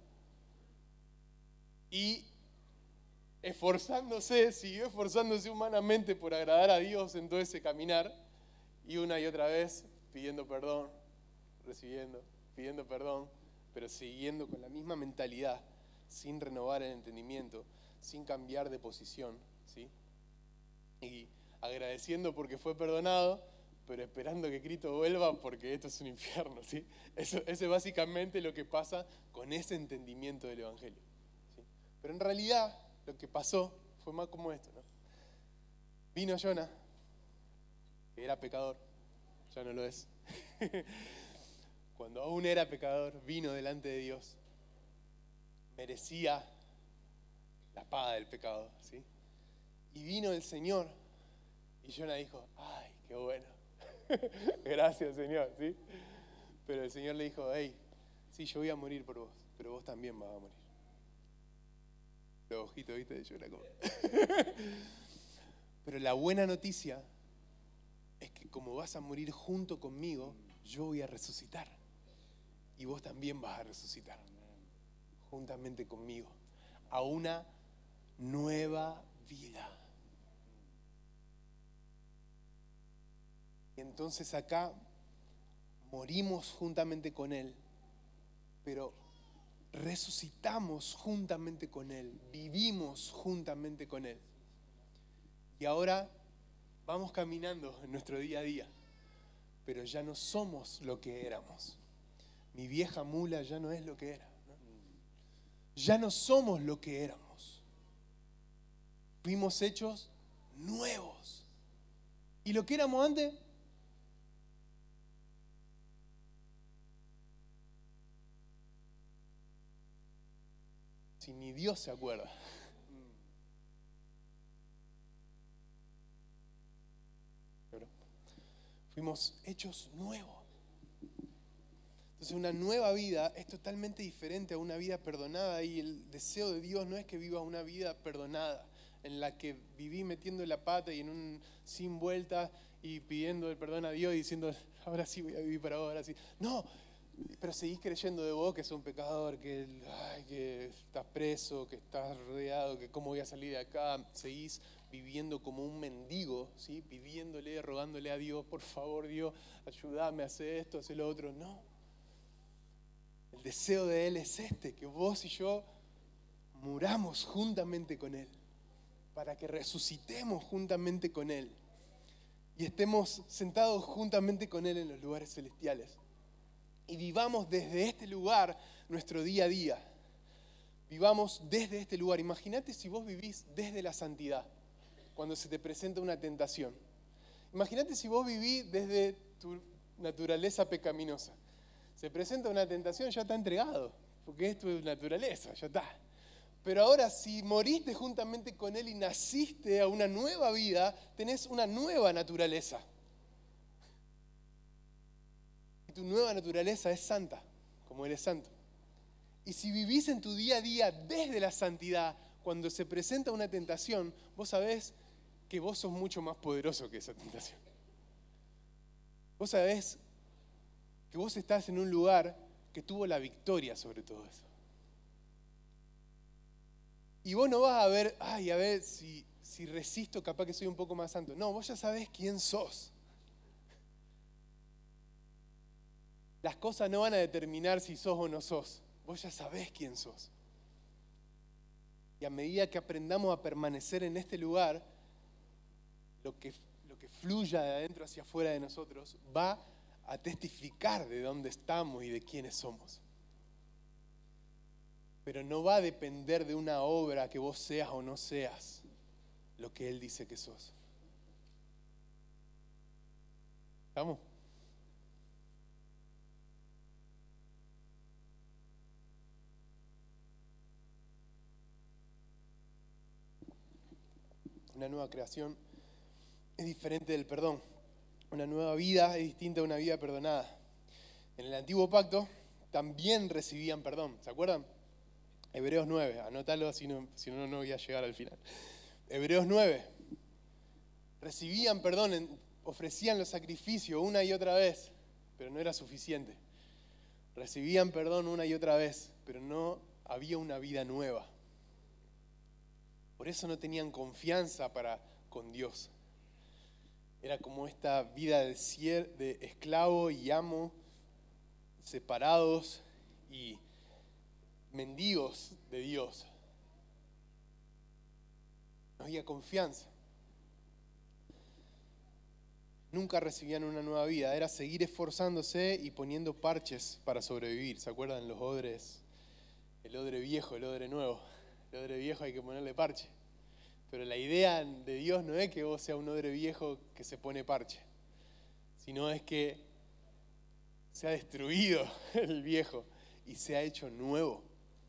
Y esforzándose, siguió esforzándose humanamente por agradar a Dios en todo ese caminar, y una y otra vez pidiendo perdón, recibiendo, pidiendo perdón, pero siguiendo con la misma mentalidad, sin renovar el entendimiento, sin cambiar de posición, ¿sí? Y agradeciendo porque fue perdonado, pero esperando que Cristo vuelva porque esto es un infierno, ¿sí? Eso, eso es básicamente lo que pasa con ese entendimiento del Evangelio, ¿sí? Pero en realidad lo que pasó fue más como esto, ¿no? Vino Jonah, que era pecador, ya no lo es. Cuando aún era pecador, vino delante de Dios, merecía la paga del pecado, ¿sí? Y vino el Señor, y Jonah dijo, ay, qué bueno, gracias Señor, ¿sí? Pero el Señor le dijo, hey, sí, yo voy a morir por vos, pero vos también vas a morir. Los ojitos, ¿viste? De Jonah como... Pero la buena noticia es que como vas a morir junto conmigo, yo voy a resucitar. Y vos también vas a resucitar, juntamente conmigo, a una nueva vida. Y entonces acá morimos juntamente con Él, pero resucitamos juntamente con Él, vivimos juntamente con Él. Y ahora vamos caminando en nuestro día a día, pero ya no somos lo que éramos. Mi vieja mula ya no es lo que era, ¿no? Ya no somos lo que éramos. Fuimos hechos nuevos. ¿Y lo que éramos antes? Si ni Dios se acuerda. Fuimos hechos nuevos. Entonces una nueva vida es totalmente diferente a una vida perdonada, y el deseo de Dios no es que vivas una vida perdonada en la que viví metiendo la pata y en un sin vuelta y pidiendo el perdón a Dios y diciendo, ahora sí voy a vivir para vos, ahora sí. No, pero seguís creyendo de vos que sos un pecador, que, ay, que estás preso, que estás rodeado, que cómo voy a salir de acá. Seguís viviendo como un mendigo, ¿sí? Pidiéndole, rogándole a Dios, por favor Dios, ayúdame a hacer esto, a hacer lo otro. No. El deseo de Él es este, que vos y yo muramos juntamente con Él, para que resucitemos juntamente con Él y estemos sentados juntamente con Él en los lugares celestiales. Y vivamos desde este lugar nuestro día a día. Vivamos desde este lugar. Imagínate si vos vivís desde la santidad, cuando se te presenta una tentación. Imagínate si vos vivís desde tu naturaleza pecaminosa. Se presenta una tentación, ya está entregado, porque es tu naturaleza, ya está. Pero ahora, si moriste juntamente con Él y naciste a una nueva vida, tenés una nueva naturaleza. Y tu nueva naturaleza es santa, como Él es santo. Y si vivís en tu día a día desde la santidad, cuando se presenta una tentación, vos sabés que vos sos mucho más poderoso que esa tentación. Vos sabés que vos estás en un lugar que tuvo la victoria sobre todo eso. Y vos no vas a ver, ay, a ver si, si resisto, capaz que soy un poco más santo. No, vos ya sabés quién sos. Las cosas no van a determinar si sos o no sos. Vos ya sabés quién sos. Y a medida que aprendamos a permanecer en este lugar, lo que, lo que fluya de adentro hacia afuera de nosotros va a testificar de dónde estamos y de quiénes somos. Pero no va a depender de una obra que vos seas o no seas lo que Él dice que sos. ¿Estamos? Una nueva creación es diferente del perdón. Una nueva vida es distinta a una vida perdonada. En el antiguo pacto también recibían perdón. ¿Se acuerdan? Hebreos nueve, anótalo, si no, si no, no voy a llegar al final. Hebreos nueve. Recibían perdón, ofrecían los sacrificios una y otra vez, pero no era suficiente. Recibían perdón una y otra vez, pero no había una vida nueva. Por eso no tenían confianza para con Dios. Era como esta vida de, cier- de esclavo y amo, separados y mendigos de Dios. No había confianza. Nunca recibían una nueva vida. Era seguir esforzándose y poniendo parches para sobrevivir. ¿Se acuerdan los odres? El odre viejo, el odre nuevo. El odre viejo hay que ponerle parche. Pero la idea de Dios no es que vos seas un odre viejo que se pone parche, sino es que se ha destruido el viejo y se ha hecho nuevo.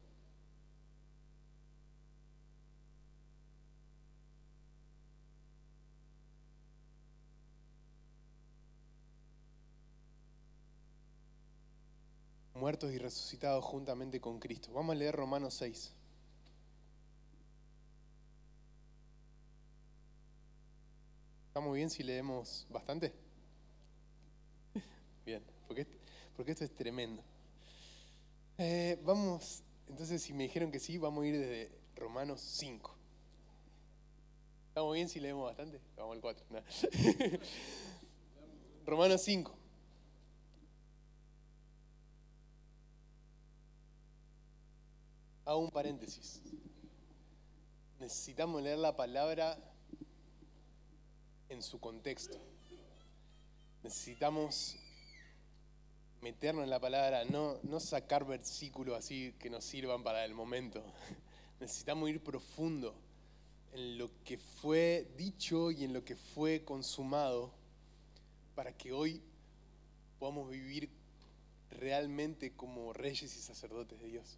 Muertos y resucitados juntamente con Cristo. Vamos a leer Romanos seis. ¿Estamos bien si leemos bastante? Bien, porque, porque esto es tremendo. Eh, vamos, entonces si me dijeron que sí, vamos a ir desde Romanos cinco. ¿Estamos bien si leemos bastante? Vamos al cuatro. No. Romanos cinco. Hago un paréntesis. Necesitamos leer la palabra en su contexto. Necesitamos meternos en la palabra, no, no sacar versículos así que nos sirvan para el momento. Necesitamos ir profundo en lo que fue dicho y en lo que fue consumado para que hoy podamos vivir realmente como reyes y sacerdotes de Dios.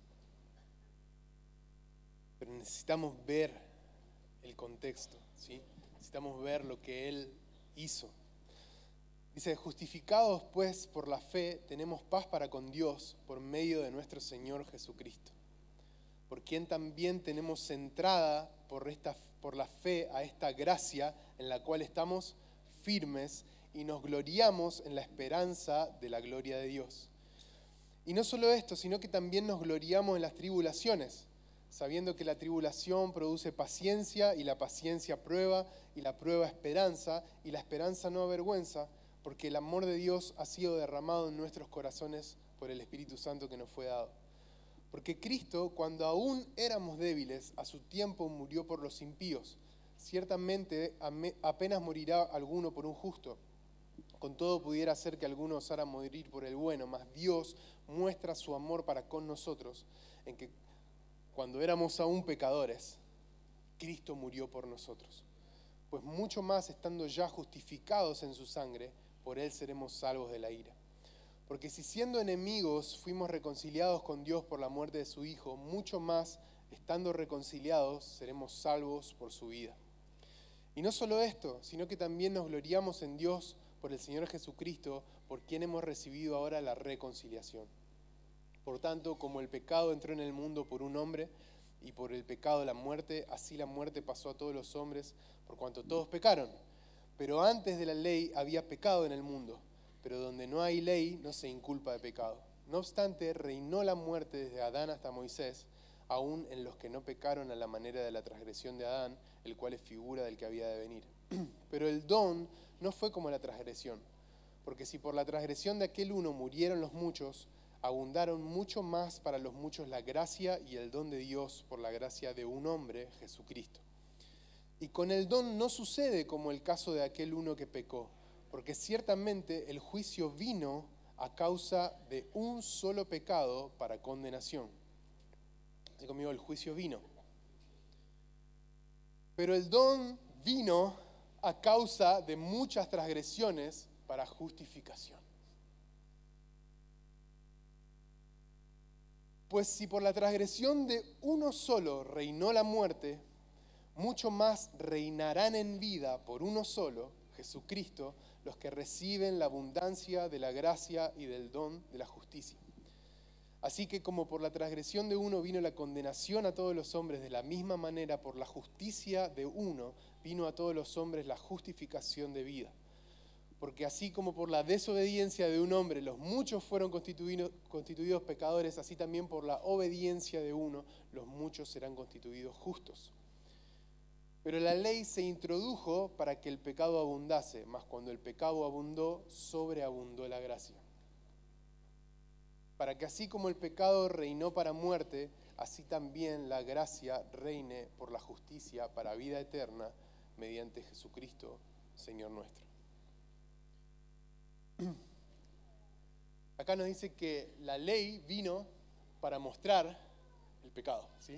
Pero necesitamos ver el contexto, ¿sí? Necesitamos ver lo que Él hizo. Dice, justificados pues por la fe, tenemos paz para con Dios por medio de nuestro Señor Jesucristo, por quien también tenemos entrada por, esta, por la fe a esta gracia en la cual estamos firmes y nos gloriamos en la esperanza de la gloria de Dios. Y no solo esto, sino que también nos gloriamos en las tribulaciones, sabiendo que la tribulación produce paciencia, y la paciencia prueba, y la prueba esperanza, y la esperanza no avergüenza, porque el amor de Dios ha sido derramado en nuestros corazones por el Espíritu Santo que nos fue dado. Porque Cristo, cuando aún éramos débiles, a su tiempo murió por los impíos. Ciertamente apenas morirá alguno por un justo. Con todo pudiera ser que alguno osara morir por el bueno, mas Dios muestra su amor para con nosotros, en que cuando éramos aún pecadores, Cristo murió por nosotros. Pues mucho más estando ya justificados en su sangre, por Él seremos salvos de la ira. Porque si siendo enemigos fuimos reconciliados con Dios por la muerte de su Hijo, mucho más estando reconciliados seremos salvos por su vida. Y no solo esto, sino que también nos gloriamos en Dios por el Señor Jesucristo, por quien hemos recibido ahora la reconciliación. Por tanto, como el pecado entró en el mundo por un hombre, y por el pecado la muerte, así la muerte pasó a todos los hombres, por cuanto todos pecaron. Pero antes de la ley había pecado en el mundo, pero donde no hay ley no se inculpa de pecado. No obstante, reinó la muerte desde Adán hasta Moisés, aún en los que no pecaron a la manera de la transgresión de Adán, el cual es figura del que había de venir. Pero el don no fue como la transgresión, porque si por la transgresión de aquel uno murieron los muchos, abundaron mucho más para los muchos la gracia y el don de Dios por la gracia de un hombre, Jesucristo. Y con el don no sucede como el caso de aquel uno que pecó, porque ciertamente el juicio vino a causa de un solo pecado para condenación. Así conmigo, el juicio vino. Pero el don vino a causa de muchas transgresiones para justificación. Pues si por la transgresión de uno solo reinó la muerte, mucho más reinarán en vida por uno solo, Jesucristo, los que reciben la abundancia de la gracia y del don de la justicia. Así que como por la transgresión de uno vino la condenación a todos los hombres, de la misma manera por la justicia de uno vino a todos los hombres la justificación de vida. Porque así como por la desobediencia de un hombre los muchos fueron constituidos, constituidos pecadores, así también por la obediencia de uno los muchos serán constituidos justos. Pero la ley se introdujo para que el pecado abundase, mas cuando el pecado abundó, sobreabundó la gracia. Para que así como el pecado reinó para muerte, así también la gracia reine por la justicia para vida eterna, mediante Jesucristo, Señor nuestro. Acá nos dice que la ley vino para mostrar el pecado, ¿sí?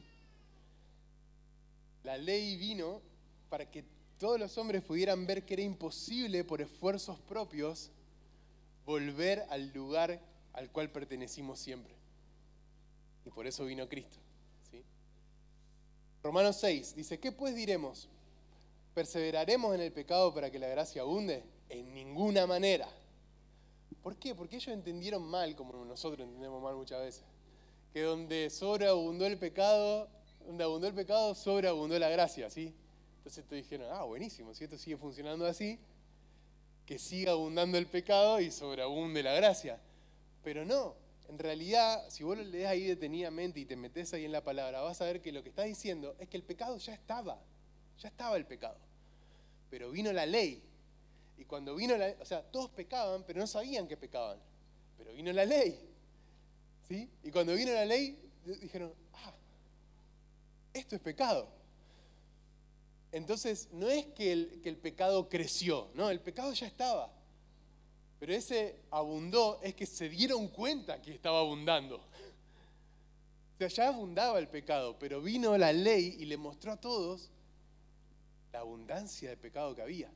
La ley vino para que todos los hombres pudieran ver que era imposible por esfuerzos propios volver al lugar al cual pertenecimos siempre. Y por eso vino Cristo, ¿sí? Romanos seis dice, ¿qué pues diremos? ¿Perseveraremos en el pecado para que la gracia abunde? En ninguna manera. ¿Por qué? Porque ellos entendieron mal, como nosotros entendemos mal muchas veces, que donde sobreabundó el pecado, donde abundó el pecado, sobreabundó la gracia, ¿sí? Entonces te dijeron, ah, buenísimo, si esto sigue funcionando así, que siga abundando el pecado y sobreabunde la gracia. Pero no, en realidad, si vos lo lees ahí detenidamente y te metés ahí en la palabra, vas a ver que lo que está diciendo es que el pecado ya estaba, ya estaba el pecado. Pero vino la ley. Y cuando vino la ley, o sea, todos pecaban, pero no sabían que pecaban. Pero vino la ley, ¿sí? Y cuando vino la ley, dijeron, ah, esto es pecado. Entonces, no es que el, que el pecado creció, no, el pecado ya estaba. Pero ese abundó es que se dieron cuenta que estaba abundando. O sea, ya abundaba el pecado, pero vino la ley y le mostró a todos la abundancia de pecado que había.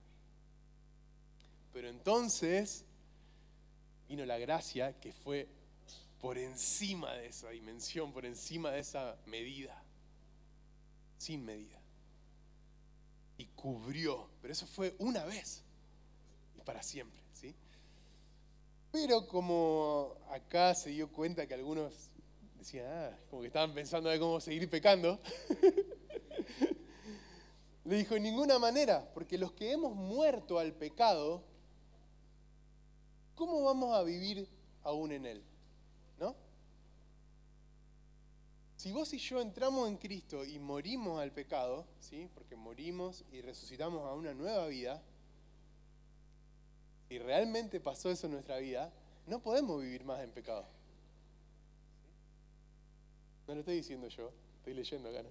Pero entonces vino la gracia que fue por encima de esa dimensión, por encima de esa medida, sin medida. Y cubrió, pero eso fue una vez y para siempre, ¿sí? Pero como acá se dio cuenta que algunos decían, ah, como que estaban pensando de cómo seguir pecando, le dijo, en ninguna manera, porque los que hemos muerto al pecado, ¿cómo vamos a vivir aún en él? ¿No? Si vos y yo entramos en Cristo y morimos al pecado, ¿sí? Porque morimos y resucitamos a una nueva vida, y realmente pasó eso en nuestra vida, no podemos vivir más en pecado. No lo estoy diciendo yo, estoy leyendo acá, ¿no?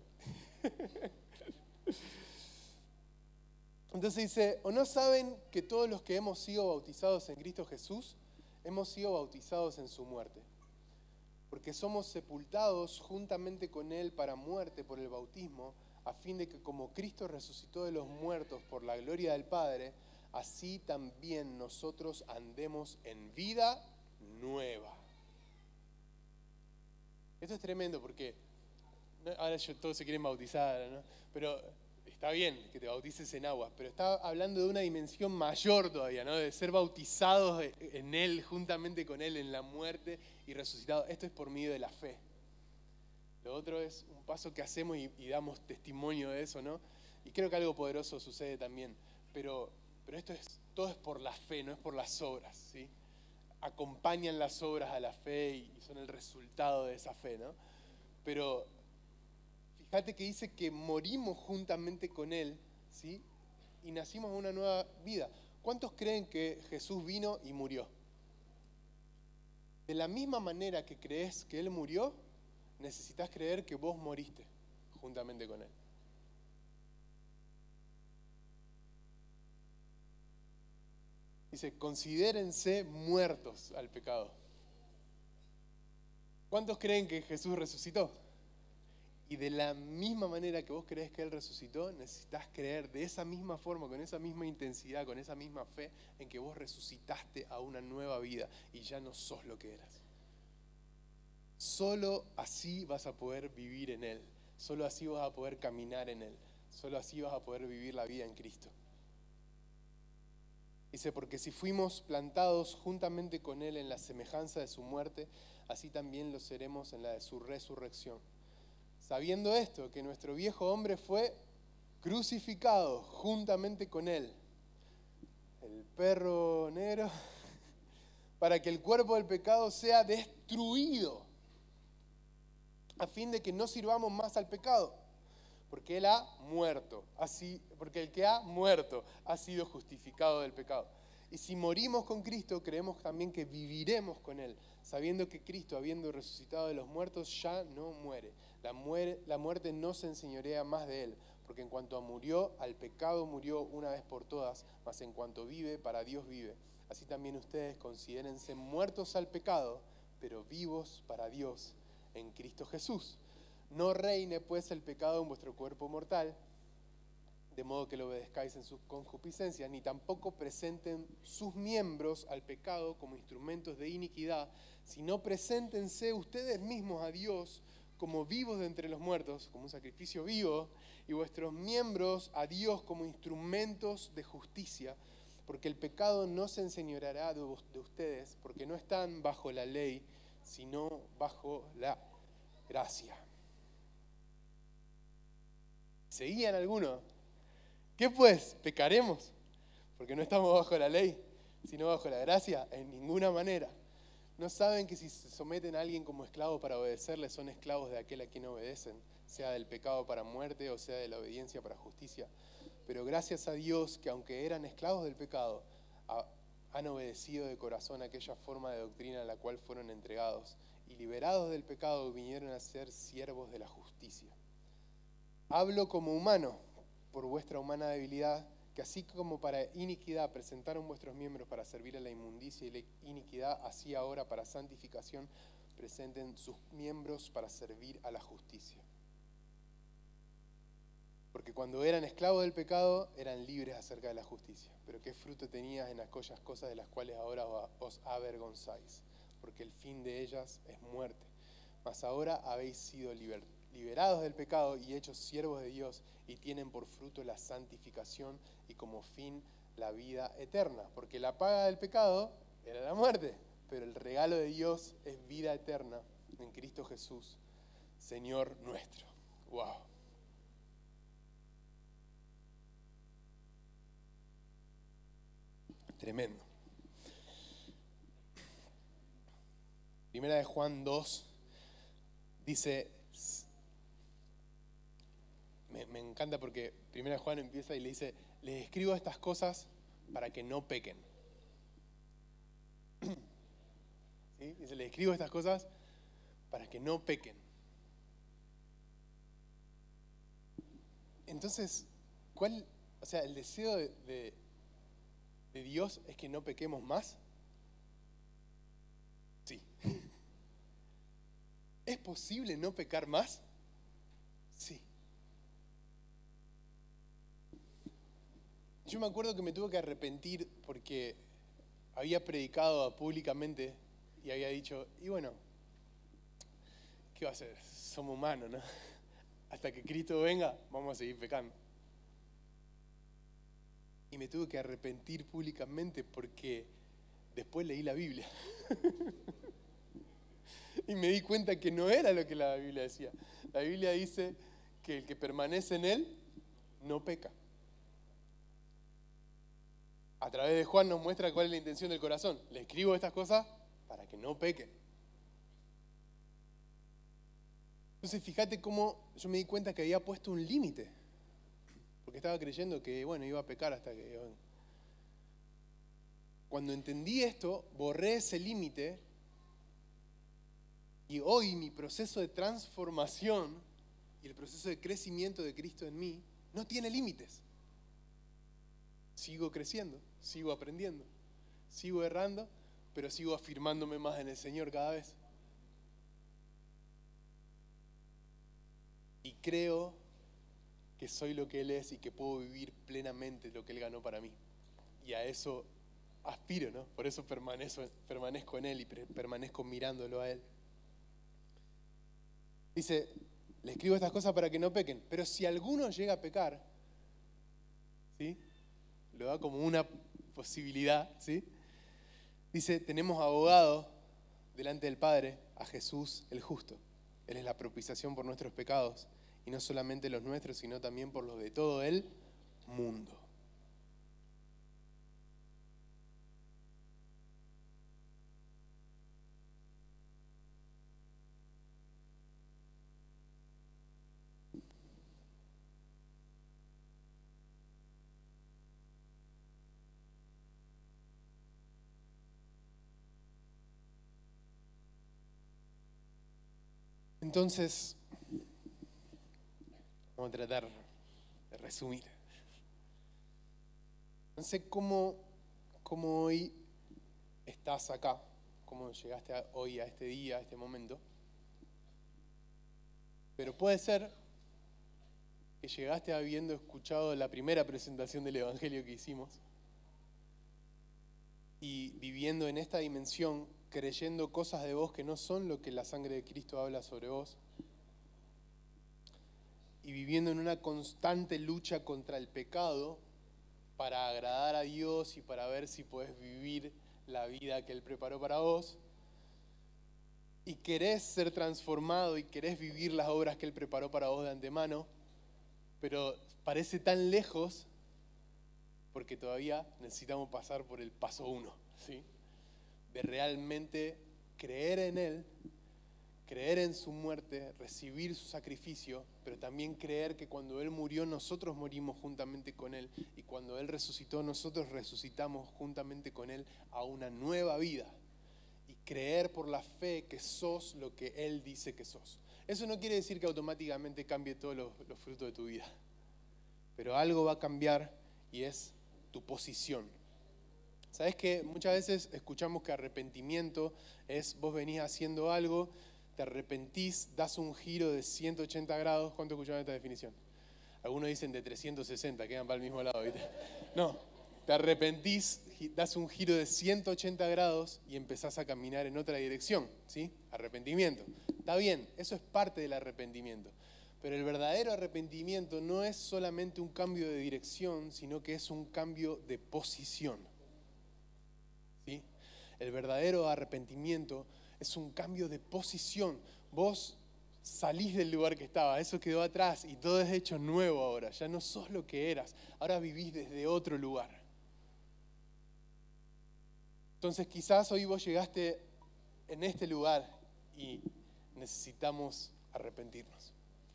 Entonces dice, ¿o no saben que todos los que hemos sido bautizados en Cristo Jesús, hemos sido bautizados en su muerte? Porque somos sepultados juntamente con Él para muerte por el bautismo, a fin de que como Cristo resucitó de los muertos por la gloria del Padre, así también nosotros andemos en vida nueva. Esto es tremendo porque ahora todos se quieren bautizar, ¿no? Pero está bien que te bautices en agua, pero está hablando de una dimensión mayor todavía, ¿no? De ser bautizados en Él, juntamente con Él, en la muerte y resucitado. Esto es por medio de la fe. Lo otro es un paso que hacemos y, y damos testimonio de eso, ¿no? Y creo que algo poderoso sucede también. Pero, pero esto es, todo es por la fe, no es por las obras, ¿sí? Acompañan las obras a la fe y son el resultado de esa fe, ¿no? Pero fíjate que dice que morimos juntamente con Él, ¿sí? Y nacimos una nueva vida. ¿Cuántos creen que Jesús vino y murió? De la misma manera que crees que Él murió, necesitas creer que vos moriste juntamente con Él. Dice, considérense muertos al pecado. ¿Cuántos creen que Jesús resucitó? Y de la misma manera que vos crees que Él resucitó, necesitas creer de esa misma forma, con esa misma intensidad, con esa misma fe, en que vos resucitaste a una nueva vida y ya no sos lo que eras. Solo así vas a poder vivir en Él. Solo así vas a poder caminar en Él. Solo así vas a poder vivir la vida en Cristo. Dice, porque si fuimos plantados juntamente con Él en la semejanza de su muerte, así también lo seremos en la de su resurrección. Sabiendo esto, que nuestro viejo hombre fue crucificado juntamente con Él, el perro negro, para que el cuerpo del pecado sea destruido, a fin de que no sirvamos más al pecado, porque Él ha muerto, así, porque el que ha muerto ha sido justificado del pecado. Y si morimos con Cristo, creemos también que viviremos con Él, sabiendo que Cristo, habiendo resucitado de los muertos, ya no muere. La, muere, la muerte no se enseñorea más de Él, porque en cuanto murió, al pecado murió una vez por todas, mas en cuanto vive, para Dios vive. Así también ustedes considérense muertos al pecado, pero vivos para Dios en Cristo Jesús. No reine pues el pecado en vuestro cuerpo mortal, de modo que lo obedezcáis en sus concupiscencias, ni tampoco presenten sus miembros al pecado como instrumentos de iniquidad, sino preséntense ustedes mismos a Dios como vivos de entre los muertos, como un sacrificio vivo, y vuestros miembros a Dios como instrumentos de justicia, porque el pecado no se enseñoreará de ustedes, porque no están bajo la ley, sino bajo la gracia. ¿Seguían algunos? ¿Qué pues? ¿Pecaremos? Porque no estamos bajo la ley, sino bajo la gracia. En ninguna manera. ¿No saben que si se someten a alguien como esclavo para obedecerle, son esclavos de aquel a quien obedecen? Sea del pecado para muerte o sea de la obediencia para justicia. Pero gracias a Dios que aunque eran esclavos del pecado, han obedecido de corazón aquella forma de doctrina a la cual fueron entregados. Y liberados del pecado vinieron a ser siervos de la justicia. Hablo como humano, por vuestra humana debilidad, que así como para iniquidad presentaron vuestros miembros para servir a la inmundicia y la iniquidad, así ahora para santificación presenten sus miembros para servir a la justicia. Porque cuando eran esclavos del pecado, eran libres acerca de la justicia. Pero qué fruto tenías en aquellas cosas de las cuales ahora os avergonzáis, porque el fin de ellas es muerte. Mas ahora habéis sido libertados. liberados del pecado y hechos siervos de Dios, y tienen por fruto la santificación y como fin la vida eterna. Porque la paga del pecado era la muerte, pero el regalo de Dios es vida eterna en Cristo Jesús, Señor nuestro. ¡Wow! Tremendo. Primera de Juan dos dice... Me, me encanta porque Primera Juan empieza y le dice, les escribo estas cosas para que no pequen. ¿Sí? Dice, les escribo estas cosas para que no pequen. Entonces, ¿cuál, o sea, el deseo de, de, de Dios es que no pequemos más? Sí. ¿Es posible no pecar más? Sí. Yo me acuerdo que me tuve que arrepentir porque había predicado públicamente y había dicho, y bueno, ¿qué va a hacer? Somos humanos, ¿no? Hasta que Cristo venga, vamos a seguir pecando. y me tuve que arrepentir públicamente porque después leí la Biblia. Y me di cuenta que no era lo que la Biblia decía. La Biblia dice que el que permanece en Él no peca. A través de Juan nos muestra cuál es la intención del corazón. Le escribo estas cosas para que no pequen. Entonces fíjate cómo yo me di cuenta que había puesto un límite. Porque estaba creyendo que, bueno, iba a pecar hasta que... Bueno. Cuando entendí esto, borré ese límite y hoy mi proceso de transformación y el proceso de crecimiento de Cristo en mí no tiene límites. Sigo creciendo, sigo aprendiendo, sigo errando, pero sigo afirmándome más en el Señor cada vez. Y creo que soy lo que Él es y que puedo vivir plenamente lo que Él ganó para mí. Y a eso aspiro, ¿no? Por eso permanezco, permanezco en Él y permanezco mirándolo a Él. Dice, le escribo estas cosas para que no pequen, pero si alguno llega a pecar, ¿sí? Lo da como una posibilidad, ¿sí? Dice, tenemos abogado delante del Padre, a Jesús el justo. Él es la propiciación por nuestros pecados, y no solamente los nuestros, sino también por los de todo el mundo. Entonces, vamos a tratar de resumir. No sé cómo, cómo hoy estás acá, cómo llegaste a, hoy a este día, a este momento. Pero puede ser que llegaste habiendo escuchado la primera presentación del Evangelio que hicimos y viviendo en esta dimensión, creyendo cosas de vos que no son lo que la sangre de Cristo habla sobre vos, y viviendo en una constante lucha contra el pecado para agradar a Dios y para ver si podés vivir la vida que Él preparó para vos, y querés ser transformado y querés vivir las obras que Él preparó para vos de antemano, pero parece tan lejos porque todavía necesitamos pasar por el paso uno, ¿sí? De realmente creer en Él, creer en su muerte, recibir su sacrificio, pero también creer que cuando Él murió nosotros morimos juntamente con Él y cuando Él resucitó nosotros resucitamos juntamente con Él a una nueva vida y creer por la fe que sos lo que Él dice que sos. Eso no quiere decir que automáticamente cambie todos los, los frutos de tu vida, pero algo va a cambiar y es tu posición. ¿Sabes qué? Muchas veces escuchamos que arrepentimiento es vos venís haciendo algo, te arrepentís, das un giro de ciento ochenta grados. ¿Cuánto escucharon esta definición? Algunos dicen de trescientos sesenta, quedan para el mismo lado, ¿viste? No, te arrepentís, das un giro de ciento ochenta grados y empezás a caminar en otra dirección, ¿sí? Arrepentimiento. Está bien, eso es parte del arrepentimiento. Pero el verdadero arrepentimiento no es solamente un cambio de dirección, sino que es un cambio de posición. ¿Sí? El verdadero arrepentimiento es un cambio de posición. Vos salís del lugar que estaba, eso quedó atrás y todo es hecho nuevo ahora. Ya no sos lo que eras, ahora vivís desde otro lugar. Entonces quizás hoy vos llegaste en este lugar y necesitamos arrepentirnos.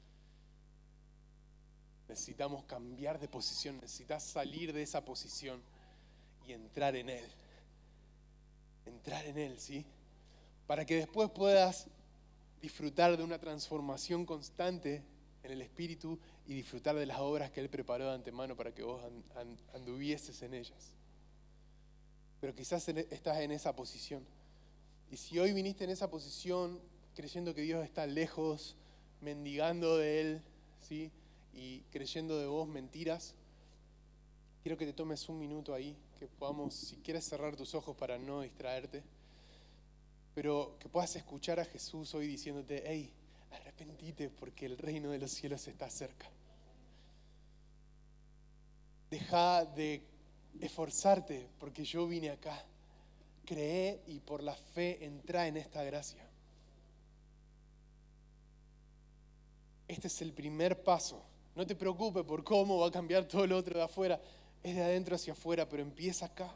Necesitamos cambiar de posición, necesitas salir de esa posición y entrar en Él. Entrar en Él, ¿sí? Para que después puedas disfrutar de una transformación constante en el Espíritu y disfrutar de las obras que Él preparó de antemano para que vos anduvieses en ellas. Pero quizás estás en esa posición. Y si hoy viniste en esa posición creyendo que Dios está lejos, mendigando de Él, ¿sí? Y creyendo de vos mentiras, quiero que te tomes un minuto ahí, que podamos, si quieres cerrar tus ojos para no distraerte, pero que puedas escuchar a Jesús hoy diciéndote, hey, arrepentite porque el reino de los cielos está cerca. Deja de esforzarte porque yo vine acá. Creé y por la fe entrá en esta gracia. Este es el primer paso. No te preocupes por cómo va a cambiar todo lo otro de afuera. Es de adentro hacia afuera, pero empieza acá.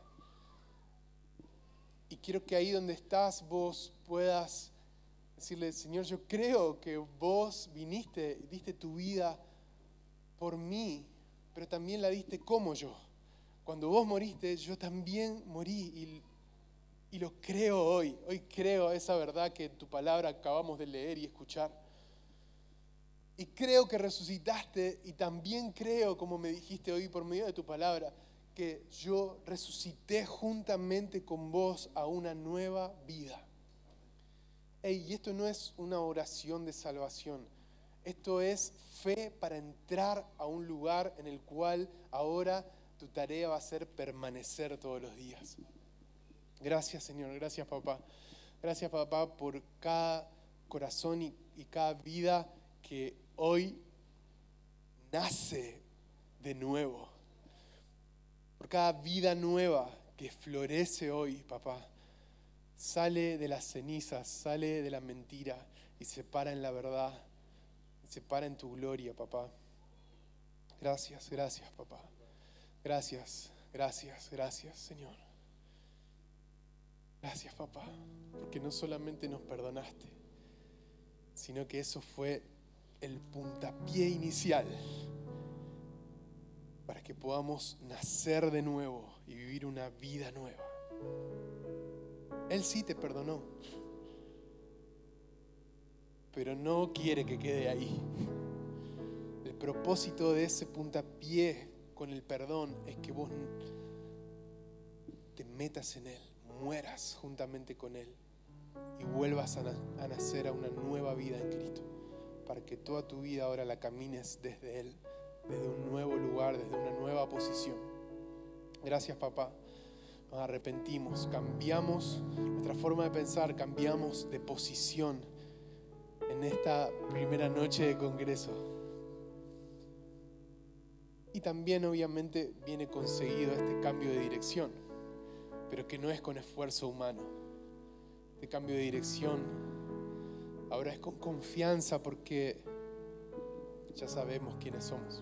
Y quiero que ahí donde estás vos puedas decirle, Señor, yo creo que vos viniste, diste tu vida por mí, pero también la diste como yo. Cuando vos moriste, yo también morí y, y lo creo hoy. Hoy creo esa verdad que en tu palabra acabamos de leer y escuchar. Y creo que resucitaste y también creo, como me dijiste hoy por medio de tu palabra, que yo resucité juntamente con vos a una nueva vida. Ey, y esto no es una oración de salvación. Esto es fe para entrar a un lugar en el cual ahora tu tarea va a ser permanecer todos los días. Gracias, Señor. Gracias, papá. Gracias, papá, por cada corazón y, y cada vida que hoy nace de nuevo. Por cada vida nueva que florece hoy, papá. Sale de las cenizas, sale de la mentira y se para en la verdad. Se para en tu gloria, papá. Gracias, gracias, papá. Gracias, gracias, gracias, Señor. Gracias, papá, porque no solamente nos perdonaste, sino que eso fue el puntapié inicial para que podamos nacer de nuevo y vivir una vida nueva. Él sí te perdonó, pero no quiere que quede ahí. El propósito de ese puntapié con el perdón es que vos te metas en Él, mueras juntamente con Él y vuelvas a, na- a nacer a una nueva vida en Cristo, para que toda tu vida ahora la camines desde Él, desde un nuevo lugar, desde una nueva posición. Gracias, papá. Nos arrepentimos, cambiamos nuestra forma de pensar, cambiamos de posición en esta primera noche de congreso. Y también obviamente viene conseguido este cambio de dirección, pero que no es con esfuerzo humano. Este cambio de dirección ahora es con confianza porque ya sabemos quiénes somos.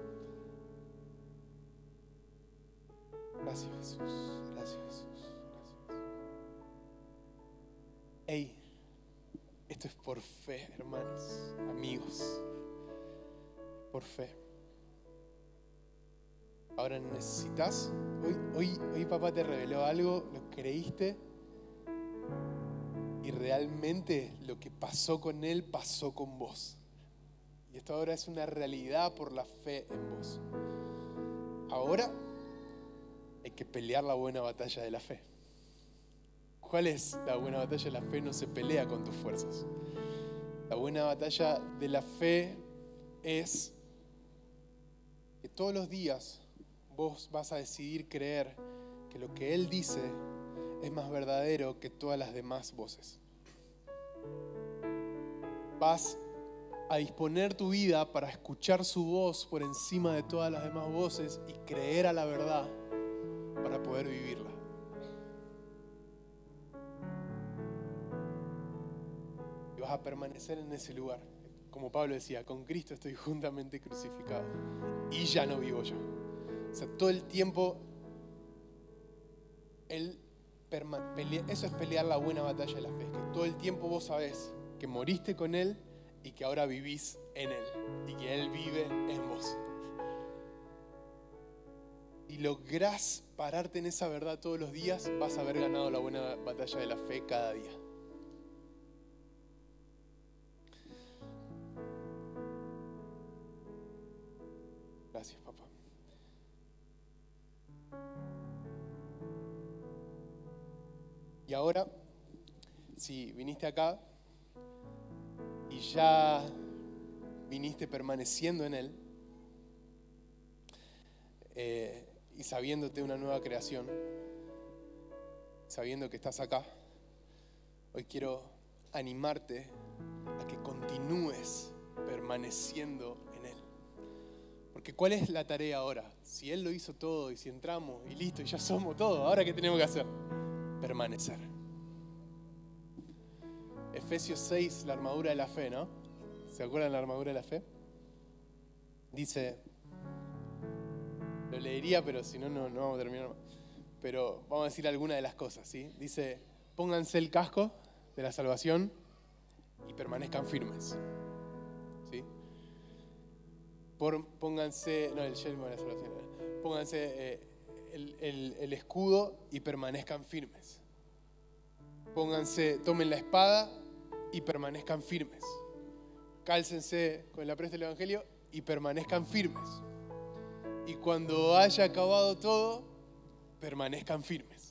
Gracias, Jesús. Gracias, Jesús. Gracias. Hey, esto es por fe, hermanos, amigos. Por fe. Ahora necesitas, hoy, hoy, hoy papá te reveló algo, lo creíste y realmente lo que pasó con él pasó con vos. Y esto ahora es una realidad por la fe en vos. Ahora hay que pelear la buena batalla de la fe. ¿Cuál es la buena batalla de la fe? No se pelea con tus fuerzas. La buena batalla de la fe es que todos los días vos vas a decidir creer que lo que Él dice es más verdadero que todas las demás voces. Vas a disponer tu vida para escuchar su voz por encima de todas las demás voces y creer a la verdad para poder vivirla. Y vas a permanecer en ese lugar. Como Pablo decía, con Cristo estoy juntamente crucificado y ya no vivo yo. O sea, todo el tiempo él perma- pelea, eso es pelear la buena batalla de la fe. Que todo el tiempo vos sabés que moriste con Él y que ahora vivís en Él y que Él vive en vos. Y lográs pararte en esa verdad todos los días, vas a haber ganado la buena batalla de la fe cada día. Gracias, papá. Y ahora, si viniste acá y ya viniste permaneciendo en Él eh, y sabiéndote una nueva creación, sabiendo que estás acá, hoy quiero animarte a que continúes permaneciendo en Él. Porque Porque ¿cuál es la tarea ahora? Si Él lo hizo todo y si entramos y listo y ya somos todo, ¿ahora qué tenemos que hacer? Permanecer. Efesios seis, la armadura de la fe, ¿no? ¿Se acuerdan de la armadura de la fe? Dice, lo leería, pero si no, no, no vamos a terminar. Pero vamos a decir alguna de las cosas, ¿sí? Dice, pónganse el casco de la salvación y permanezcan firmes, ¿sí? Por, pónganse, no, el yelmo de la salvación, pónganse eh, el, el, el escudo y permanezcan firmes. Pónganse, tomen la espada y permanezcan firmes. Cálcense con la presta del evangelio y permanezcan firmes. Y cuando haya acabado todo, permanezcan firmes.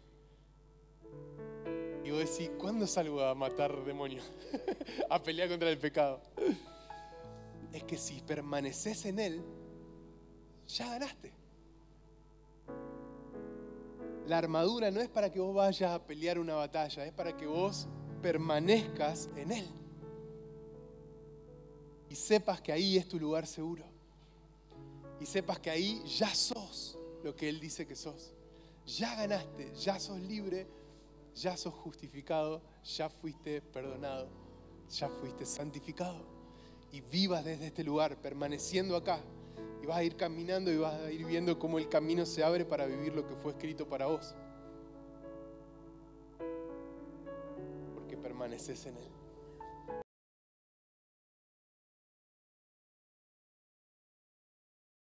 Y vos decís, ¿cuándo salgo a matar demonios? A pelear contra el pecado. Es que si permaneces en Él, ya ganaste. La armadura no es para que vos vayas a pelear una batalla, es para que vos permanezcas en Él. Y sepas que ahí es tu lugar seguro. Y sepas que ahí ya sos lo que Él dice que sos. Ya ganaste, ya sos libre, ya sos justificado, ya fuiste perdonado, ya fuiste santificado. Y vivas desde este lugar, permaneciendo acá. Y vas a ir caminando y vas a ir viendo cómo el camino se abre para vivir lo que fue escrito para vos. Porque permaneces en Él.